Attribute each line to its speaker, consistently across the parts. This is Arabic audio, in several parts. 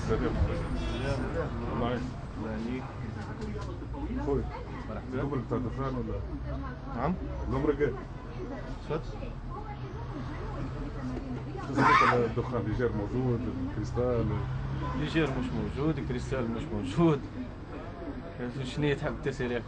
Speaker 1: سلام. الله يعينك. خويا الجمرك بتاع الدخان ولا؟
Speaker 2: نعم.
Speaker 1: الجمرك ايه؟
Speaker 2: شات؟
Speaker 1: الدخان ليجير موجود، الكريستال
Speaker 2: ليجير مش موجود، الكريستال مش موجود. شنو تحب تسأل ياك؟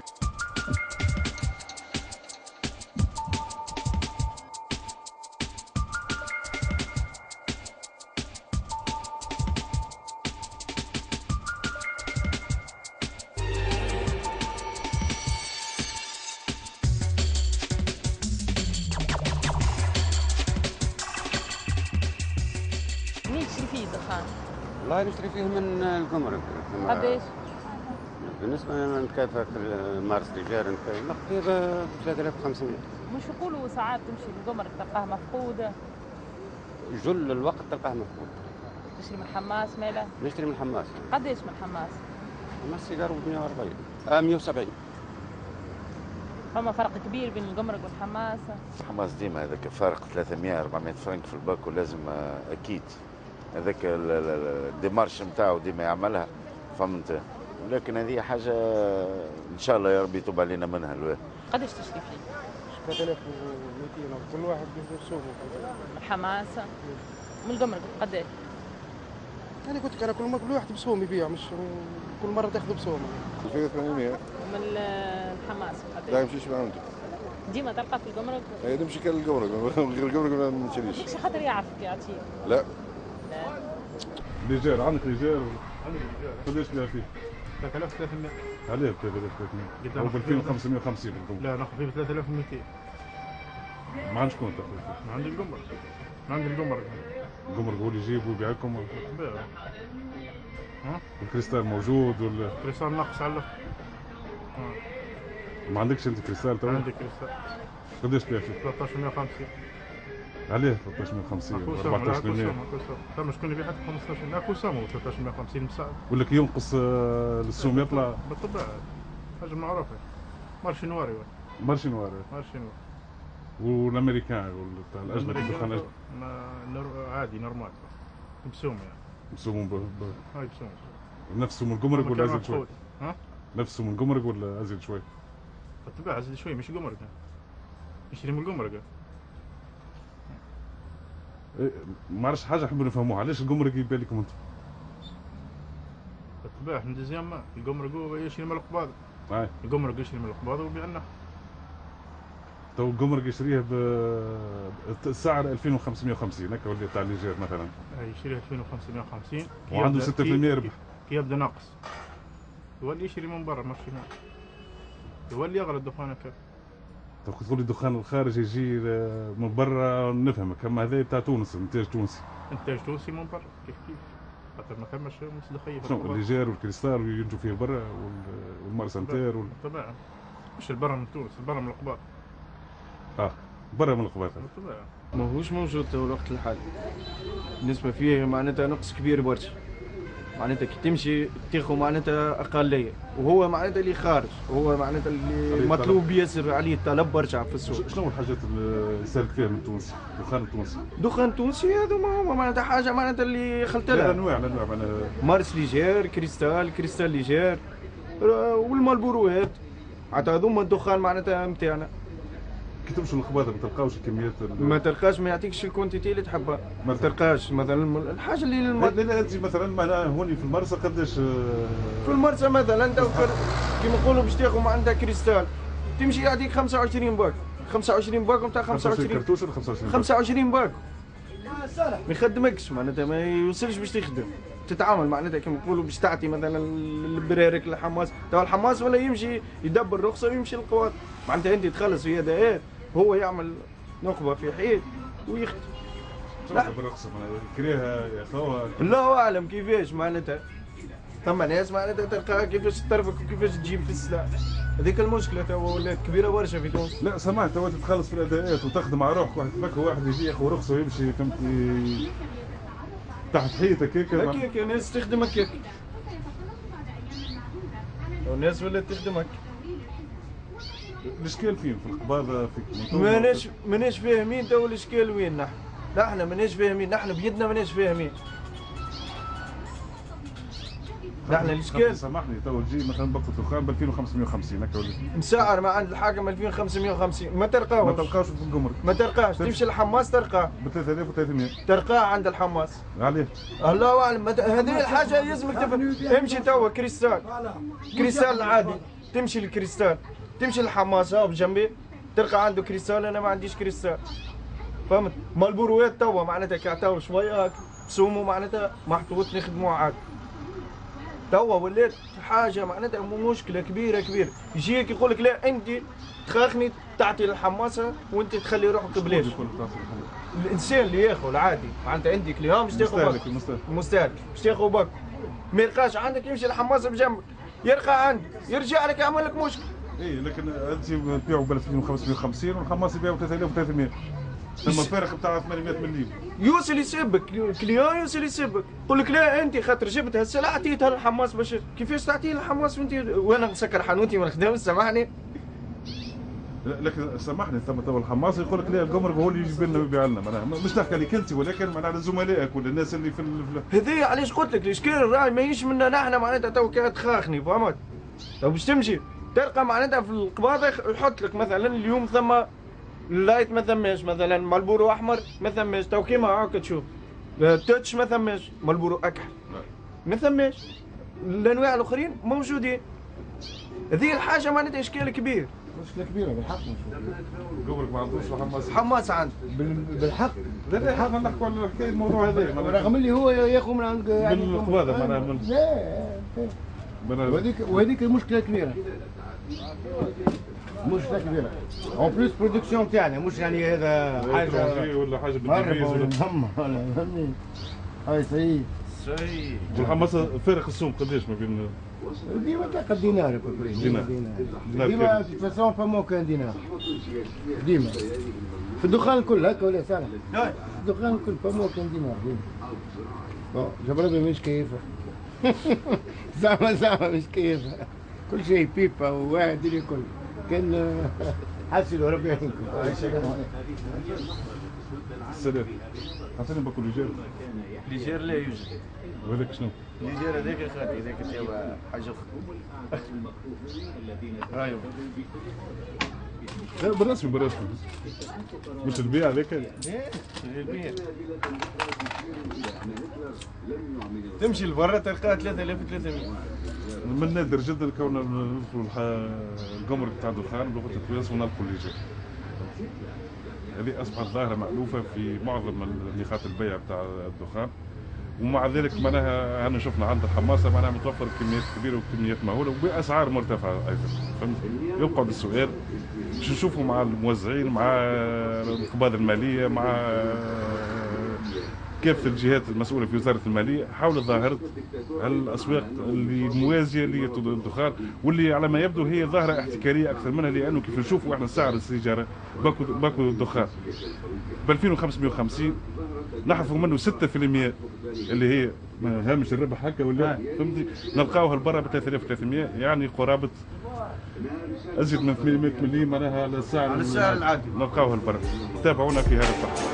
Speaker 3: منين تشري فيه الدخان؟
Speaker 4: والله نشتري فيه من الجمرك.
Speaker 3: قداش؟
Speaker 4: بالنسبة لنا نكافئ مارس ليجير نقضي ب 3500.
Speaker 3: مش يقولوا ساعات تمشي للجمرك تلقاه مفقود؟
Speaker 4: جل الوقت تلقاه مفقود.
Speaker 3: تشري من حماس ماله؟
Speaker 4: نشتري من حماس.
Speaker 3: قداش من حماس؟
Speaker 4: حماس سيجار ب 140 170.
Speaker 3: فما فرق كبير بين الجمرك والحماس؟
Speaker 5: حماس ديما هذاك فارق 300 400 فرنك في الباك، ولازم اكيد هذاك الديمارش نتاعو ديما يعملها، فهمت. ولكن هذه حاجه ان شاء الله يا ربي يتوب علينا منها الواحد.
Speaker 3: قداش تشري فيه؟
Speaker 6: 3200 كل واحد بسومه.
Speaker 3: من حماس؟ من الجمرك قداش؟
Speaker 6: انا قلت لك انا كل واحد بسوم يبيع، مش كل مره تاخذ بسوم.
Speaker 7: 2800.
Speaker 3: ومن الحماس
Speaker 7: لا
Speaker 3: قداش؟
Speaker 7: يمشيش ما عندي.
Speaker 3: ديما تلقى في الجمرك؟
Speaker 7: اي نمشي كان الجمرك غير الجمرك ما نشريش.
Speaker 3: مش خاطر يعرفك يعطيك؟
Speaker 7: لا.
Speaker 3: لا.
Speaker 1: ليجير عندك ليجير قداش تبيع فيه؟
Speaker 2: 3300.
Speaker 1: عليه ب 3300 هو ب 2550 بالضبط.
Speaker 2: لا ناخذ فيه ب 3200.
Speaker 1: ما عندكش شكون تاخذ فيه؟
Speaker 2: ما عندي الجمرك. ما عندي الجمرك.
Speaker 1: الجمرك هو اللي يجيب ويبيع لكم.
Speaker 2: بيع. ها؟
Speaker 1: الكريستال موجود ولا؟
Speaker 2: كريستال ناقص على الاخر.
Speaker 1: ما عندكش انت كريستال تو؟
Speaker 2: عندي كريستال.
Speaker 1: قداش تبيع فيه؟
Speaker 2: 1350.
Speaker 1: عليه 1350 1400.
Speaker 2: ثم شكون يبيع حتى 15 لا كوسامو 1350 مساعد.
Speaker 1: ولا كي ينقص السوم يطلع؟
Speaker 2: بالطبع حاجه معروفه. مارشي نواري.
Speaker 1: مارشي نوار.
Speaker 2: مارشي نوار.
Speaker 1: والامريكان تاع الاجنبي الدخان
Speaker 2: عادي نورمال. بسوم يعني.
Speaker 1: بسوم
Speaker 2: هاي بسوم.
Speaker 1: نفسه من الجمرك ولا ازيد شوي؟
Speaker 2: ها؟
Speaker 1: نفسه من الجمرك ولا ازيد شوي؟
Speaker 2: بالطبع ازيد شوي مش جمرك. يشتري من الجمرك.
Speaker 1: ما عرفش حاجه نحب نفهموها، علاش الجمرك يبان لكم انتم؟
Speaker 2: بالطبع احنا ديزيام ما الجمرك هو يشري من القباض. الجمرك يشري من القباض ويبيع لنا.
Speaker 1: تو الجمرك يشريه بسعر 2550 هكا ولا تاع ليجير مثلا.
Speaker 2: يشريه 2550
Speaker 1: وعنده 6% ربح.
Speaker 2: كي يبدا ناقص يولي يشري من برا ماشي هنا. يولي يغلى الدخان هكا.
Speaker 1: تو تقول لي الدخان الخارجي يجي من برا نفهمك، اما هذا تاع تونس انتاج تونسي.
Speaker 2: انتاج تونسي من برا كيف خاطر ما ثماش مصداقيه.
Speaker 1: شنو الليجير والكريستال ينتجوا فيه برا والمارسنتير
Speaker 2: بالطبع مش البرا من تونس، البرا من القباط.
Speaker 1: برا من القباط.
Speaker 2: بالطبع
Speaker 8: ماهوش موجود تو الوقت الحالي. بالنسبة فيه معناتها نقص كبير برشا. معناتها كي تمشي تاخذ معناتها اقليه، وهو معناتها اللي خارج، هو معناتها اللي مطلوب ياسر عليه الطلب برشا في السوق.
Speaker 1: شنو الحاجات اللي يسالك فيها من تونس؟ دخان التونسي.
Speaker 8: دخان تونسي هذا ما هو معناتها حاجه معناتها اللي خلت لها.
Speaker 1: انواع معناتها
Speaker 8: مارس ليجير، كريستال ليجير، والمالبوروات. حتى هذوما الدخان معناتها نتاعنا.
Speaker 1: كي تمشوا للقباضه ما تلقاوش الكميات
Speaker 8: ما تلقاش، ما يعطيكش الكونتيتي اللي تحبها. ما تلقاش مثلا الحاجه اللي
Speaker 1: لا انت مثلا معناها هوني في المرسى قداش؟
Speaker 8: في المرسى مثلا انت كيما نقولوا باش تاخذ معناتها كريستال تمشي يعطيك 25 باك، 25 باك نتاع
Speaker 1: 25 كرتوش ولا 25 باك؟
Speaker 8: 25 باك ما يخدمكش معناتها، ما يوصلش باش تخدم. تتعامل معناتها كيما نقولوا باش تعطي مثلا البرارك للحماس، توا الحماس ولا يمشي يدبر رخصه ويمشي للقوات، معناتها انت تخلص في يدها هو يعمل نقبه في حيط ويخدم.
Speaker 1: لا بالرخصه كريها يا خوها
Speaker 8: الله اعلم كيفاش معناتها. ثم ناس معناتها تلقاها كيفاش ترفق وكيفاش تجيب في السلاح. هذيك المشكله توا ولات كبيره برشا في تونس.
Speaker 1: لا سمعت توا تتخلص في الاداءات وتخدم على روحك، واحد فك واحد يجي ياخذ رخصه ويمشي فهمتني تحت حيط هكاك.
Speaker 8: الناس تخدم هكاك. والناس ولات تخدم هكاك.
Speaker 1: الاشكال فين؟ في القباضه في
Speaker 8: ماناش فاهمين تو الاشكال وين. نحن ماناش فاهمين، نحن بيدنا ماناش فاهمين. نحن الاشكال
Speaker 1: سامحني تو تجي مثلا باكو دخان ب 2550 هكا ولا
Speaker 8: مسعر ما عند الحاكم 2550 ما
Speaker 1: ما
Speaker 8: تلقاوش
Speaker 1: تلقاش في الجمرك
Speaker 8: ما تلقاش تمشي للحماس تلقاه
Speaker 1: ب 3300
Speaker 8: تلقاه عند الحماس.
Speaker 1: عليه
Speaker 8: الله اعلم هذه الحاجه لازمك تفهم. امشي توا كريستال العادي تمشي للكريستال تمشي للحماس هاو بجنبي تلقى عنده كريستال. انا ما عنديش كريستال فهمت. مالبوروات توا معناتها كعتاو شويه سومو معناتها محطوط نخدموه عاد. توا ولات حاجه معناتها مشكله كبيره يجيك يقول لك لا انت تخاخني تعطي للحماسه وانت تخلي روحك بلاش. الانسان اللي ياخذ العادي معناتها عندك اليوم باش تاخذ باك مستهلك باش تاخذ باك ما يلقاش عندك يمشي للحماسه بجنبك يلقى عندك يرجع لك يعمل لك مشكل.
Speaker 1: اي لكن انت تبيعوا ب 2550 والحماس يبيعوا 3300 ثم الفارق بتاع 800 مليون.
Speaker 8: يوصل يسبك كليون يوصل يسبك يقول لك لا انت خاطر جبت هالسلعه عطيتها للحماس باش كيفاش تعطيه للحماس وانت وانا مسكر حانوتي ما نخدمش سامحني.
Speaker 1: لكن سامحني ثم تو الحماس يقول لك لا الجمرك هو اللي يجيب لنا ويبيع لنا معناها مش تحكي عليك انت ولكن معناها على زملائك ولا الناس اللي في
Speaker 8: هذه علاش قلت لك الاشكال الراعي ما يجيش منا نحن معناتها تو كانت تخاخني فهمت. تو باش تمشي تلقى معناتها في القباضه يحط لك مثلا اليوم ثم لايت ما ثماش مثلا مالبورو احمر ما ثماش تو كيما هاكا تشوف تاتش ما ثماش مالبورو اكحل ما ثماش الانواع الاخرين موجودين. هذه الحاجه معناتها اشكال كبير
Speaker 7: مشكلة كبيرة بالحق.
Speaker 1: جمرك ما عندوش
Speaker 8: حماس عنده
Speaker 7: بالحق.
Speaker 1: لا احنا نحكوا على حكايه الموضوع هذا
Speaker 7: رغم اللي هو ياخذ من عند
Speaker 1: يعني من القباضه معناها
Speaker 7: وهذيك المشكلة كبيرة. مشكلة كبيرة. اون بليس برودكسيون تاعنا مش يعني هذا حاجة
Speaker 1: ولا حاجه بالتلفزيون ولا
Speaker 7: فهمني. هاي صحيح.
Speaker 1: والحماس فارق السوم قداش ما بين
Speaker 7: ديما تلقى دينار
Speaker 1: دينار
Speaker 7: ديما في فاسون با موكان دينار ديما في الدخان الكل هكا ولا سنة الدخان الكل با موكان دينار ديما جبربي مش كيفه زعما مش كيفه كل شيء بيبا وواحد اللي كل كان حسنوا ربي يعينكم.
Speaker 1: السلام عطيني باكو ليجير.
Speaker 8: ليجير لا يوجد.
Speaker 1: وهذاك شنو؟
Speaker 8: ليجير هذاك خاطي هذاك توا حاجه اخرى. ايوا
Speaker 1: بالرسمي مش البيع هذاك؟
Speaker 8: ايه البيع تمشي لبرا تلقاها 3300.
Speaker 1: من النادر جدا كون ندخلوا الجمرك تاع الدخان بلغه التواصل ونلقوا ليجير. هذه اصبحت ظاهره مألوفه في معظم نقاط البيع بتاع الدخان ومع ذلك معناها انا شفنا عند الحماسه معناها متوفر كميات كبيره وكميات مهوله وباسعار مرتفعه ايضا فهمت. يبقى السؤال باش نشوفوا مع الموزعين مع القباضه الماليه مع كافه الجهات المسؤوله في وزاره الماليه حول ظاهره الاسواق اللي موازيه للدخان واللي على ما يبدو هي ظاهره احتكاريه اكثر منها لانه كيف نشوفوا احنا سعر السيجاره باكو الدخان ب 2550 نحذفوا منه 6% اللي هي هامش الربح هكا ولا فهمتي نلقاوها لبرا ب 3300 يعني قرابه ازيد من 800 مليم معناها على السعر
Speaker 8: العادي
Speaker 1: نلقاوها لبرا. تابعونا في هذا البحث.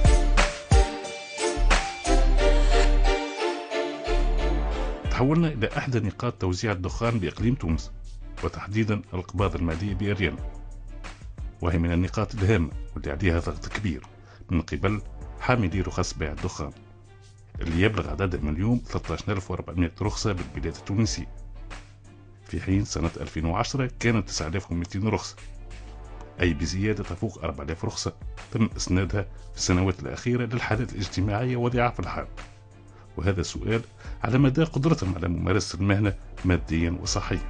Speaker 9: تحولنا إلى إحدى نقاط توزيع الدخان بإقليم تونس وتحديدا القباضة المالية بأريانا، وهي من النقاط الهامة واللي عليها ضغط كبير من قبل حاملي رخص بيع الدخان اللي يبلغ عددهم اليوم 13400 رخصة بالبلاد التونسية، في حين سنة 2010 كانت 9200 رخصة، أي بزيادة تفوق 4000 رخصة تم إسنادها في السنوات الأخيرة للحالات الاجتماعية وضعاف الحال. وهذا سؤال على مدى قدرتهم على ممارسة المهنة ماديا وصحيا.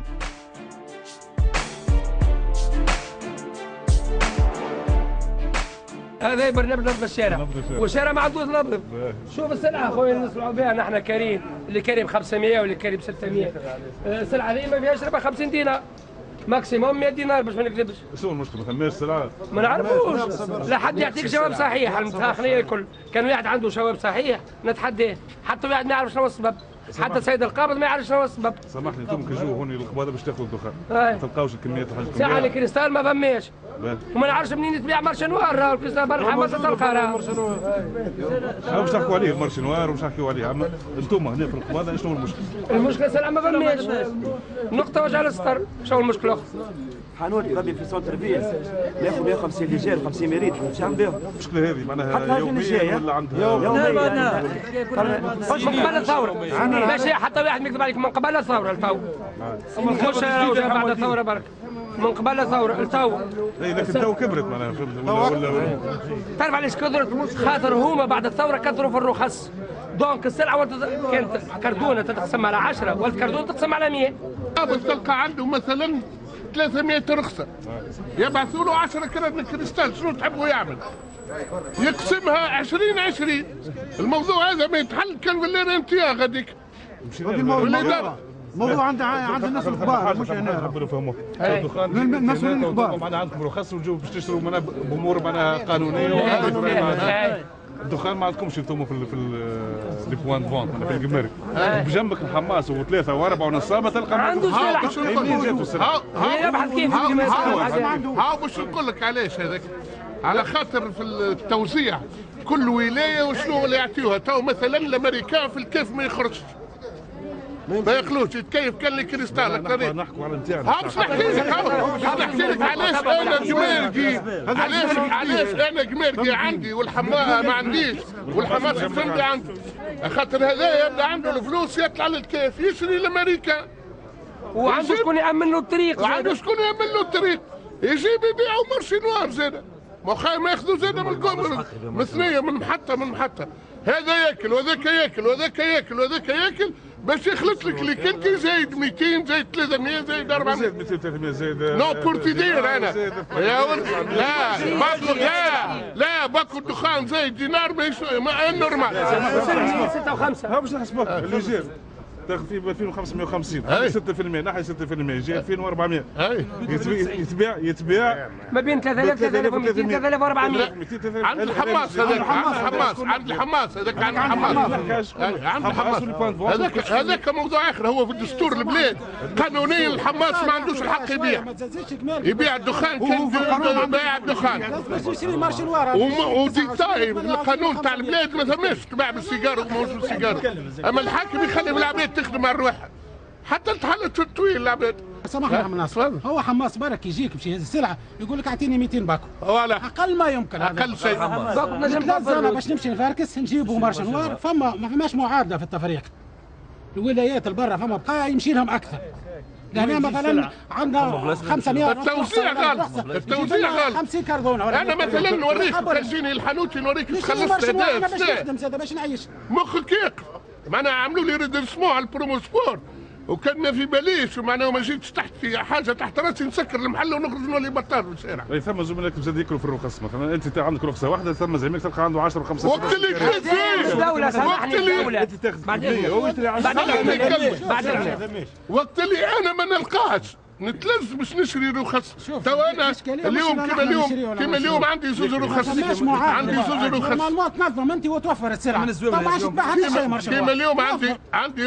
Speaker 10: هذا برنامج نظف الشارع والشارع ما عندوش نظف. شوف السلعه خويا نسمعوا بها نحن كريم اللي كريم 500 واللي كريم 600. السلعه هذه ما فيهاش ربح 50 دينار ماكسيموم 100 دينار باش ما نكذبش.
Speaker 1: شنو المشكل؟ ما ثماش سلعه
Speaker 10: ما نعرفوش لا حد يعطيك جواب صحيح. المتاخرين الكل كان واحد عنده جواب صحيح نتحداه حتى واحد ما يعرف شنو السبب. حتى السيد القابض ما يعرف شنو السبب.
Speaker 1: سامحني انتم كي تجوا هوني القباضه باش تاخذوا الدخان
Speaker 10: ما
Speaker 1: تلقاوش الكميات حاجتكم
Speaker 10: ساعة الكريستال ما فماش وما نعرفش منين يتباع مارشي نوار راهو الكريستال برا ما تلقى راهو.
Speaker 1: باش نحكوا عليه المارشي نوار وباش نحكوا عليه، اما انتم هنا في القباضه شنو المشكل؟
Speaker 10: المشكلة سلعة ما فماش نقطة وجع السطر. شنو المشكلة أخرى؟
Speaker 11: حانوت ربي في سونتر فيل ناخذ 150 ليجير 50 ميريت باش نعمل بهم.
Speaker 1: المشكلة هذه معناها يوميا ولا عندها؟
Speaker 11: يوميا
Speaker 10: من قبل الثورة ماشي حتى واحد ما يكذب عليك من قبل الثورة لتو مش بعد الثورة برك من قبل الثورة لتو.
Speaker 1: اي لكن تو كبرت معناها ولا
Speaker 10: تعرف علاش كثرت؟ خاطر هما بعد الثورة كثروا في الرخص دونك السلعة كانت كرتونة تتقسم على 10 والكرتونة تتقسم على 100.
Speaker 12: تلقى عنده مثلا 300 رخصة يبعثوا له 10 كرات من كريستال، شنو تحبوا يعمل؟ يقسمها 20-20. الموضوع هذا ما يتحل كان بالليل انتيا غاديك.
Speaker 6: الموضوع عند الناس الكبار مش هنا.
Speaker 1: نحبوا نفهموا
Speaker 6: الناس الكبار
Speaker 1: معناها عندكم رخص وتجوا باش تشتروا معناها بامور معناها قانونيه. الدخان ما عندكمش انتم في لي بوان دو فونت في الجمارك بجنبك الحماس وثلاثه واربعه ونصابه تلقى
Speaker 10: ما عندوش سلعه.
Speaker 12: منين
Speaker 1: جاتوا السلعه؟
Speaker 10: يبحث كيف
Speaker 12: هاو باش نقول لك علاش هذاك، على خاطر في التوزيع كل ولايه وشنو اللي يعطيوها. تو مثلا الامريكان في الكيف ما يخرجش ما ياكلوش يتكيف كان لي كريستال اكثر.
Speaker 1: نحكوا على نتاعنا.
Speaker 12: باش نحكي لك علاش انا جماركي، علاش انا جماركي عندي والحماس ما عنديش والحماس الفندي عنده. خاطر هذا يبدا عنده الفلوس يطلع للكيف يشري الامريكا
Speaker 10: وعنده شكون يامن له الطريق،
Speaker 12: وعنده شكون يامن له الطريق يجيب يبيعوا مارشي نوار زاده ما ياخذوا زاده من الجمرك مثنيه من محطه هذا ياكل وذاك ياكل وذاك ياكل وذاك ياكل باش يخلص لك اللي كنت زايد 200 زايد 300 زايد 400
Speaker 1: زايد 200 300 زايد
Speaker 12: نو بورتيدير انا يا ولد لا باكو الدخان زايد دينار ما نورمال
Speaker 10: 6 و5
Speaker 1: ها باش نحسبوك اللي جاي تاخذ فيه ب 2550 6% ناحيه 6% جاي 2400 يتباع
Speaker 10: ما بين 3000 3200 3400
Speaker 12: عند الحماس هذاك عند الحماس هذاك موضوع اخر. هو في الدستور البلاد قانونيا الحماس ما عندوش الحق يبيع الدخان كان بايع الدخان وديتاي القانون تاع البلاد ما ثماش تباع بالسيجار وموجود بالسيجار. اما الحاكم يخلي العباد تخدم على روحها حتى تحلت التويل العباد.
Speaker 6: سامحني يا عم ناصر، هو حماس برك يجيك باش يهز السلعه يقول لك اعطيني 200 باكو
Speaker 12: فوالا
Speaker 6: اقل ما يمكن
Speaker 12: اقل شيء.
Speaker 6: باش نمشي نفركس نجيبوا مارشا نوار ما فماش معادله في التفريق. الولايات البرة فما بقى يمشي لهم اكثر. لهنا مثلا عندنا 500
Speaker 12: التوزيع غلط، التوزيع غلط
Speaker 6: 50 كرتونه.
Speaker 12: انا مثلا نوريك تجيني الحانوتي نوريك تخلص
Speaker 6: هذا باش نعيش
Speaker 12: مخك يقف. معناها عملوا لي ريدرسمون على البرومو سبور وكان ما في باليش ومعناها ما جيتش تحت في حاجه تحت راسي نسكر المحل ونخرج نولي بطال في الشارع.
Speaker 1: اي ثم زملائك زاد ياكلوا في الرخص مثلا انت عندك رخصه واحده ثم زعيمك تلقى عنده 10 و5
Speaker 12: وقت اللي كنت
Speaker 10: دوله سامحني دوله
Speaker 1: انت تاخذ هو يشتري 10
Speaker 12: وقت اللي انا ما نلقاش نتلز باش نشري رخص. تو انا اليوم كما اليوم عندي زوج رخص عندي زوج رخص
Speaker 6: المواطن تنظم انت وتوفر السلعه
Speaker 12: كما اليوم عندي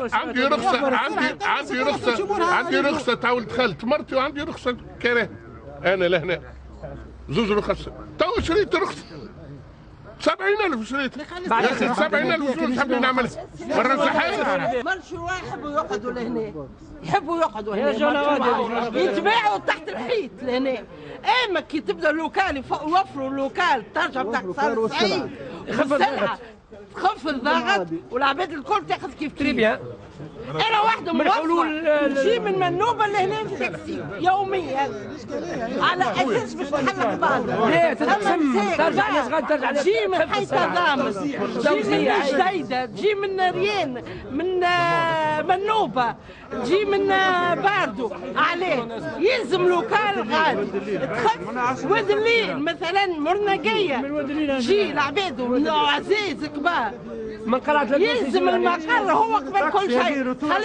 Speaker 12: رخصه تاع ولد خالت مرتي وعندي رخصه كراه انا لهنا زوج رخص. تو شريت رخصه 70,000 شريت يا اخي 70,000 شنو تحب نعمل؟ مرة صحيح
Speaker 13: مرشوا يحبوا يقعدوا لهنا يحبوا يقعدوا هنا يتباعوا تحت الحيط لهنا. اما كي تبدا اللوكال يوفروا اللوكال ترجع تحت صار 90 السلعه تخف الضغط والعباد الكل تاخذ كيف
Speaker 10: تريبيا.
Speaker 13: انا واحده من حلول نجي من منوبه لهنا في تاكسي يوميا على اساس باش نحل بعض.
Speaker 10: ليه تتقسم ترجع ناس غادي ترجع
Speaker 13: تجي من حيث ضامن تجي من جديده تجي من ريان من منوبه تجي من باردو عليه يلزم لوكال غالي تخف. واد الليل مثلا مرنقيه تجي العباد عزيز كبار
Speaker 10: من قرات
Speaker 13: يلزم المقر هو قبل كل شيء خلي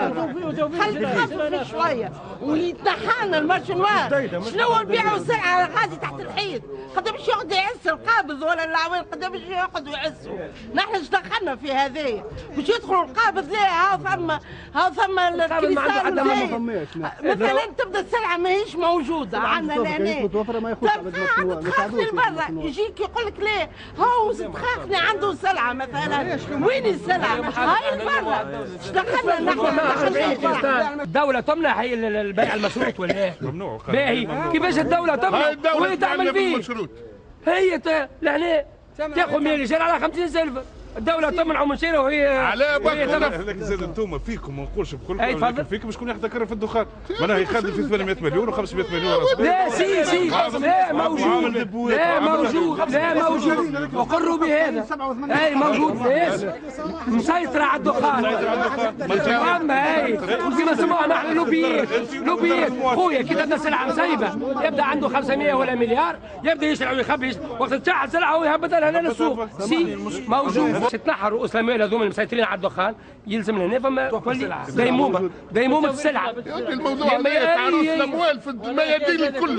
Speaker 13: تخفف شويه ويتنحانا المارشنوار. شنو نبيعوا سلعه غادي تحت الحيط؟ قد باش يقعد يعس القابض ولا العوين قد باش يقعدوا يعسوا. نحن اش دخلنا في هذايا؟ باش يدخلوا القابض لا ها ثم الكريستال مثلا تبدا السلعه ماهيش موجوده عندنا لهنا. تخاخني لبرا يجيك يقول لك لا هو تخاخني عنده سلعه مثلا وين السلعه؟ هاي لبرا اش دخلنا نحن؟
Speaker 10: الدولة تمنع هي البيع المشروط ولا ايه؟
Speaker 1: ممنوع.
Speaker 10: باهي كيفاش الدولة تمنع وهي تعمل فيه؟ هي لهنا تاخذ من الرجال على 50,000. الدولة تمنع من شيء وهي
Speaker 12: على بالك
Speaker 1: هذاك زاد انتم فيكم ما نقولش بكلكم لكن فيكم شكون يحتكر في الدخان؟ معناها يخدم في 800 مليون و500 مليون
Speaker 10: لا سي لا موجود لا موجود وقروا بهذا اي موجود مسيطرة على الدخان اما اي كما سموها نحن لوبيات خويا كي تبدا سلعة مسيبة يبدا عنده 500 ولا مليار يبدا يشرع ويخبي وقت تشعل سلعة ويهبطها لهنا للسوق سي موجود. تنحى رؤوس الاموال هذوما المسيطرين على الدخان يلزم لهنا فما ديمومه في السلعه.
Speaker 12: الموضوع هذا رؤوس الاموال في الميادين الكل.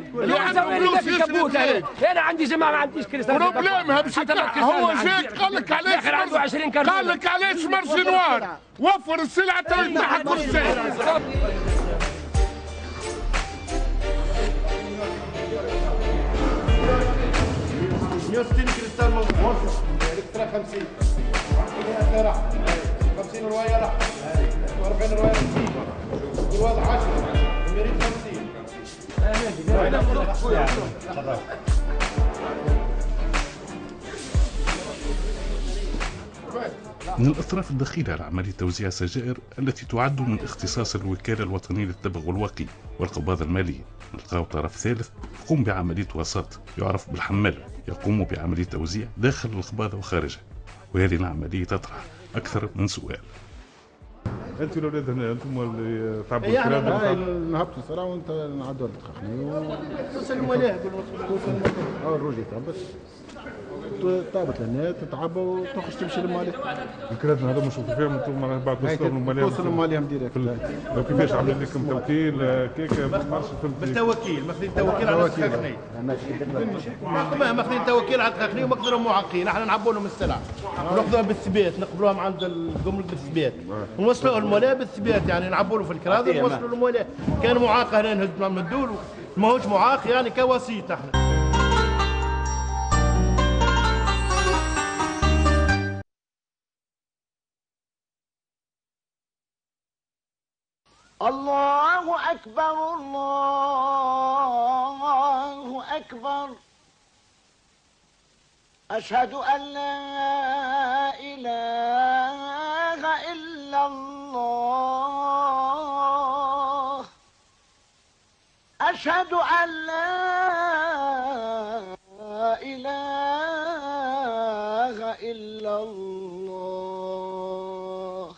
Speaker 10: انا عندي جماعه ما عنديش كريستال.
Speaker 12: بروبليمها باش هو جاك قال لك علاش
Speaker 10: عنده 20 كرتون
Speaker 12: قال لك علاش مارشي نوار وفر السلعه تو يتنحى كل شيء.
Speaker 2: كريستال موظف اكسترا 50 50 روايه راح 40 روايه الوضع 10 يريد 50.
Speaker 9: من الأطراف الدخيلة على عملية توزيع السجائر التي تعد من اختصاص الوكالة الوطنية للتبغ والوقي والقباضة المالية، نلقاو طرف ثالث يقوم بعملية وساط يعرف بالحمال، يقوم بعملية توزيع داخل القباضة وخارجها، وهذه العملية تطرح أكثر من سؤال.
Speaker 1: انتم الاولاد هنا انتم اللي تعبوا الكلام
Speaker 7: نهبطوا الصراحه وانت نعدوا التخخني وسلموا عليه الروجي تهبط طابت لهنا تتعب وتخرج تمشي للماليه.
Speaker 1: الكراد هذا مش فيهم انتم بعد
Speaker 7: توصلوا عليهم ديريكت.
Speaker 1: كيفاش عاملين لكم توكيل كيك ما عرفتش
Speaker 2: بالتوكيل ماخذين توكيل على التخخني. ماخذين توكيل على التخخني وماخذينهم معاقين. احنا نعبوا لهم السلعه وناخذوها بالثبات نقبلوهم عند الجمرك بالثبات ونوصلوا المولاة بالثبات يعني نعبوا له في الكراد ونوصلوا المولاة. كان معاق هنا نهدوا له ماهوش معاق يعني كوسيط احنا.
Speaker 14: الله أكبر الله أكبر أشهد أن لا إله إلا الله أشهد أن لا إله إلا الله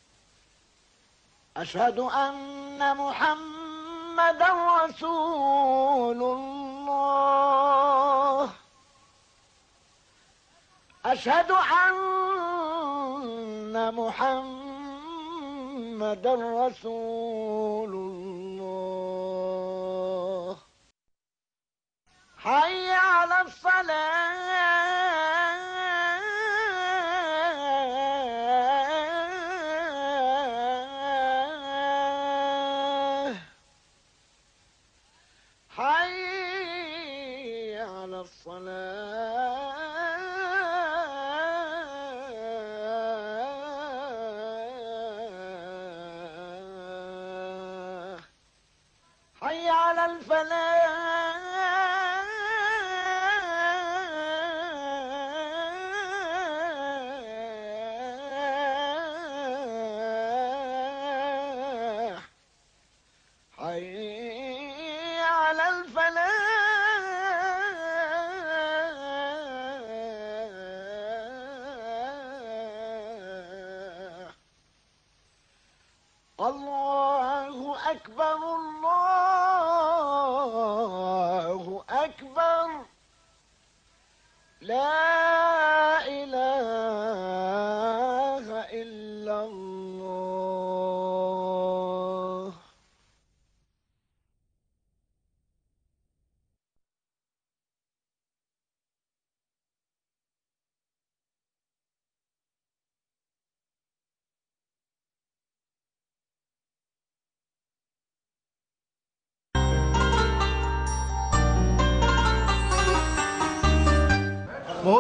Speaker 14: أشهد أن محمدا رسول الله أشهد أن محمدا رسول الله حي على الصلاة حي على الصلاة حي على الفلاح حي على الفلاح الله أكبر الله أكبر لا إله إلا الله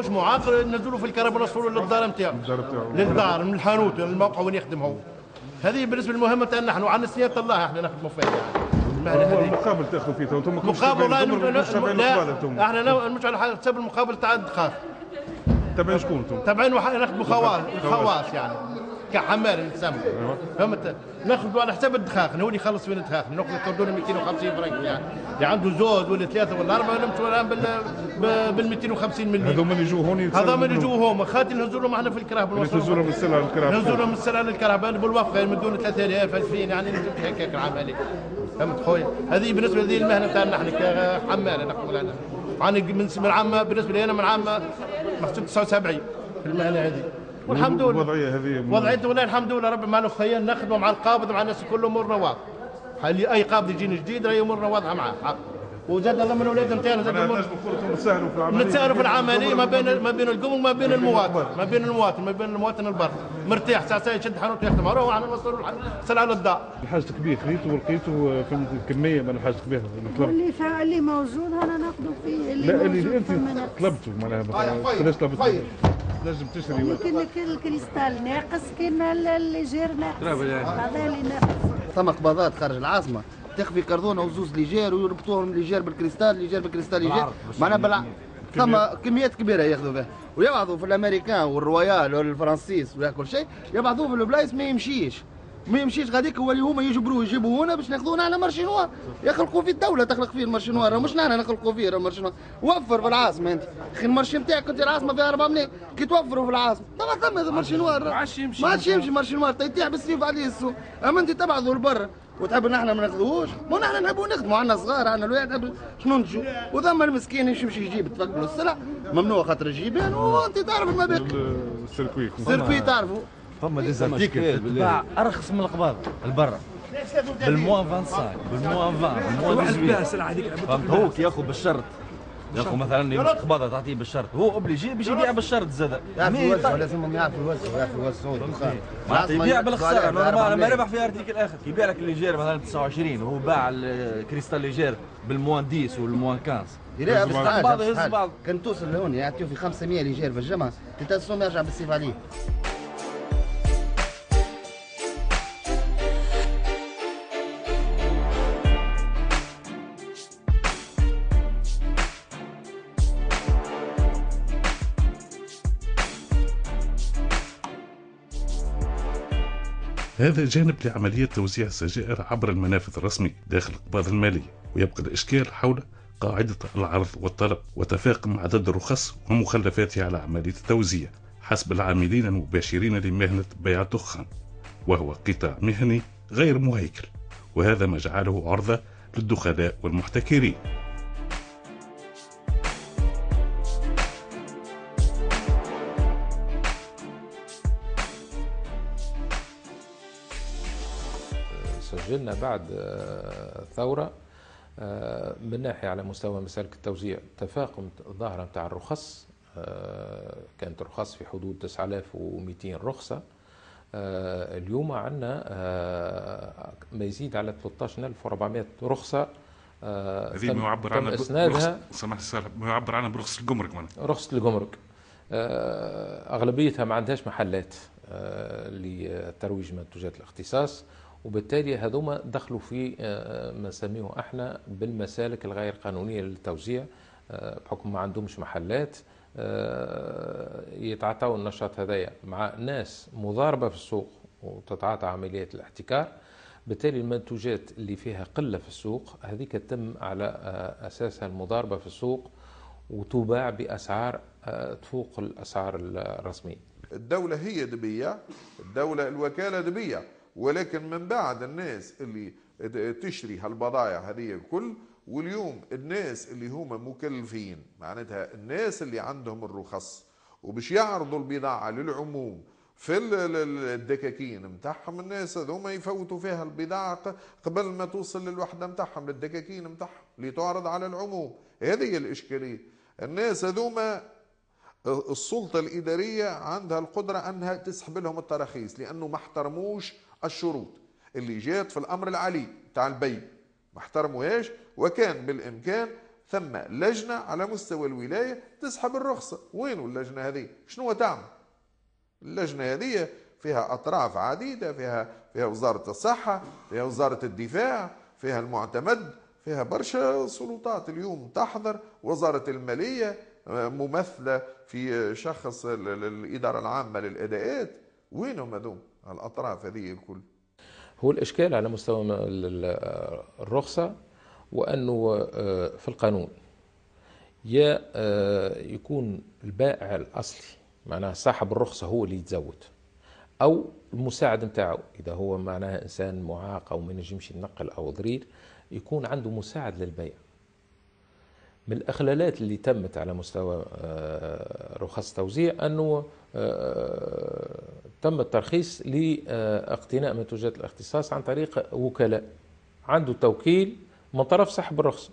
Speaker 2: ماهوش معاق نزلوا في الكهرباء نوصلوا للدار نتاعو للدار من الحانوت للموقع وين يخدم هو. هذه بالنسبه للمهمه تاعنا نحن وعن سنية الله احنا نخدموا فيها يعني.
Speaker 1: المقابل تاخذوا فيه انتم
Speaker 2: مقابل لا احنا مش على حسب المقابل تاع الدخان.
Speaker 1: تبعين شكون انتم؟
Speaker 2: تبعين نخدموا خواص يعني كعمال نسمى فهمت. ناخذوا على حساب الدخاخن هو اللي يخلص فين الدخاخن ناخذ كردون 250 فرنك يعني اللي عنده زوز ولا ثلاثه ولا اربعه نمشوا الان بال 250 مليون.
Speaker 1: هذوما اللي يجوا هون
Speaker 2: هذوما اللي يجوا هما خاطر نهزوا لهم احنا في الكرهب
Speaker 1: نهزوا لهم السلعه للكرهب
Speaker 2: نهزوا لهم السلعه للكرهب بالوقفه يمدون 3000 2000 يعني نجيب هكاك العمليه فهمت خويا. هذه بالنسبه لهذه المهنه تاعنا احنا كحماله نقول انا من عام بالنسبه لي انا من عام 79 في المهنه هذه والحمد لله.
Speaker 1: الوضعيه هذه
Speaker 2: وضعيته والله الحمد لله ربي معنا خيال نخدموا مع القابض مع الناس كل امورنا واضحه. حالي اي قابض يجيني جديد راهي امورنا واضحه معاه حق. وزاد الله من اولاد نتاعنا زاد نتساهلوا في العمليه ما بين القوم وما بين المواطن ما بين المواطن البر مرتاح ساعه يشد حانوت يخدم روح احنا نوصلوا السلعه للدار.
Speaker 1: الحاجه كبير خذيته ولقيته فهمت الكميه من الحاجه كبيره
Speaker 15: اللي موجود انا ناخذه فيه
Speaker 1: اللي انت طلبته معناها علاش طلبته؟ لازم تشتري
Speaker 15: يمكن الكريستال ناقص كاين الليجير ناقص هذا اللي ناقص.
Speaker 16: ثم قبضات خارج العاصمه تخفي كرتونه وزوز ليجير ويربطوهم ليجير بالكريستال ليجير معناها ثم كميات كبيره ياخذوا بها ويبعثوا في الامريكان والرويال والفرنسيس ولا كل شيء يبعثوه في البلايص ما يمشيش غاديك هو اللي هما يجيبوه هنا باش ناخذوه على مارشي نوار يخلقوا فيه الدوله تخلق فيه المارشي نوار مش نحن نخلقوا فيه المارشي نوار. وفر في العاصمه انت اخي المارشي نتاعك انت العاصمه فيها 4 ملايين كي توفروا في العاصمه طبعا ثم هذا مارشي نوار ما عادش يمشي مارشي نوار يطيح بالسيف عليه السوق. اما انت تبعثوا لبرا وتحب ان احنا ما ناخذوهوش مو نحن نحبوا نخدموا عندنا صغار عندنا الواحد شنو ننتجوا وثم المسكين يمشي يجيب تفكروا السلع ممنوع خاطر الجيبان وانت تعرف المباقي السيركوي تعرفوا
Speaker 17: فما ديزارتيكل تباع ارخص من القباض البرا بالموان 25 بالموان 20 بالموان 18 فهمت. هو كي ياخذ بالشرط ياخذ مثلا يمشي قباضه تعطيه بالشرط هو اوبليجي باش يبيع بالشرط زاد
Speaker 16: لازمهم يعرفوا يوزعوا الدخان
Speaker 17: معناتها يبيع بالخساره نورمال ما ربح في ارتيكل اخر كي يبيع لك الليجير مثلا 29 وهو باع الكريستال ليجير بالموان 10 والموان 15
Speaker 16: بعض يهز بعض كان توصل لهون يعطيو في 500 ليجير في الجمعه تتسوم يرجع بالسيف عليه.
Speaker 9: هذا جانب لعملية توزيع السجائر عبر المنافذ الرسمية داخل القباض المالية، ويبقى الإشكال حول قاعدة العرض والطلب وتفاقم عدد الرخص ومخلفاتها على عملية التوزيع حسب العاملين المباشرين لمهنة بيع الدخان، وهو قطاع مهني غير مهيكل، وهذا ما جعله عرضة للدخلاء والمحتكرين.
Speaker 18: سجلنا بعد الثورة من ناحية على مستوى مسالك التوزيع تفاقم ظاهرة متاع الرخص، كانت رخص في حدود 9200 رخصة، اليوم عندنا ما يزيد على 13400 رخصة.
Speaker 9: هذه ما يعبر عنها
Speaker 18: اسنادها
Speaker 9: ما يعبر عنها برخصة الجمرك
Speaker 18: رخصة الجمرك، أغلبيتها ما عندهاش محلات لترويج منتوجات الاختصاص، وبالتالي هذوما دخلوا في ما نسميه احنا بالمسالك الغير قانونيه للتوزيع، بحكم ما عندهمش محلات يتعاطوا النشاط هذايا مع ناس مضاربه في السوق وتتعاطى عمليات الاحتكار. بالتالي المنتوجات اللي فيها قله في السوق هذيك تتم على اساسها المضاربه في السوق وتباع باسعار تفوق الاسعار الرسميه.
Speaker 19: الدوله هي دبيه، الدوله الوكاله دبيه، ولكن من بعد الناس اللي تشتري هالبضائع هذه الكل، واليوم الناس اللي هم مكلفين معناتها الناس اللي عندهم الرخص وباش يعرضوا البضاعة للعموم في الدكاكين متاعهم، الناس هذوما يفوتوا فيها البضاعة قبل ما توصل للوحدة متاعهم للدكاكين متاعهم لتعرض على العموم. هذه هي الإشكالية. الناس هذوما السلطة الإدارية عندها القدرة أنها تسحب لهم التراخيص لأنه ما احترموش الشروط اللي جات في الأمر العلي تاع البيع، ما احترموهاش، وكان بالإمكان ثم لجنة على مستوى الولاية تسحب الرخصة. وين اللجنة هذه؟ شنو تعمل؟ اللجنة هذه فيها أطراف عديدة، فيها وزارة الصحة، فيها وزارة الدفاع، فيها المعتمد، فيها برشا سلطات اليوم تحضر. وزارة المالية ممثلة في شخص الإدارة العامة للأداءات. وينهم هذوم الأطراف هذه الكل؟
Speaker 18: هو الإشكال على مستوى الرخصة وأنه في القانون يا يكون البائع الأصلي معناها صاحب الرخصة هو اللي يتزود، أو المساعد نتاعو إذا هو معناها إنسان معاق أو ما ينجمش ينقل أو ضرير يكون عنده مساعد للبيع. من الإخلالات اللي تمت على مستوى رخص توزيع أنه تم الترخيص لاقتناء منتوجات الاختصاص عن طريق وكلاء عنده توكيل من طرف صاحب الرخصة،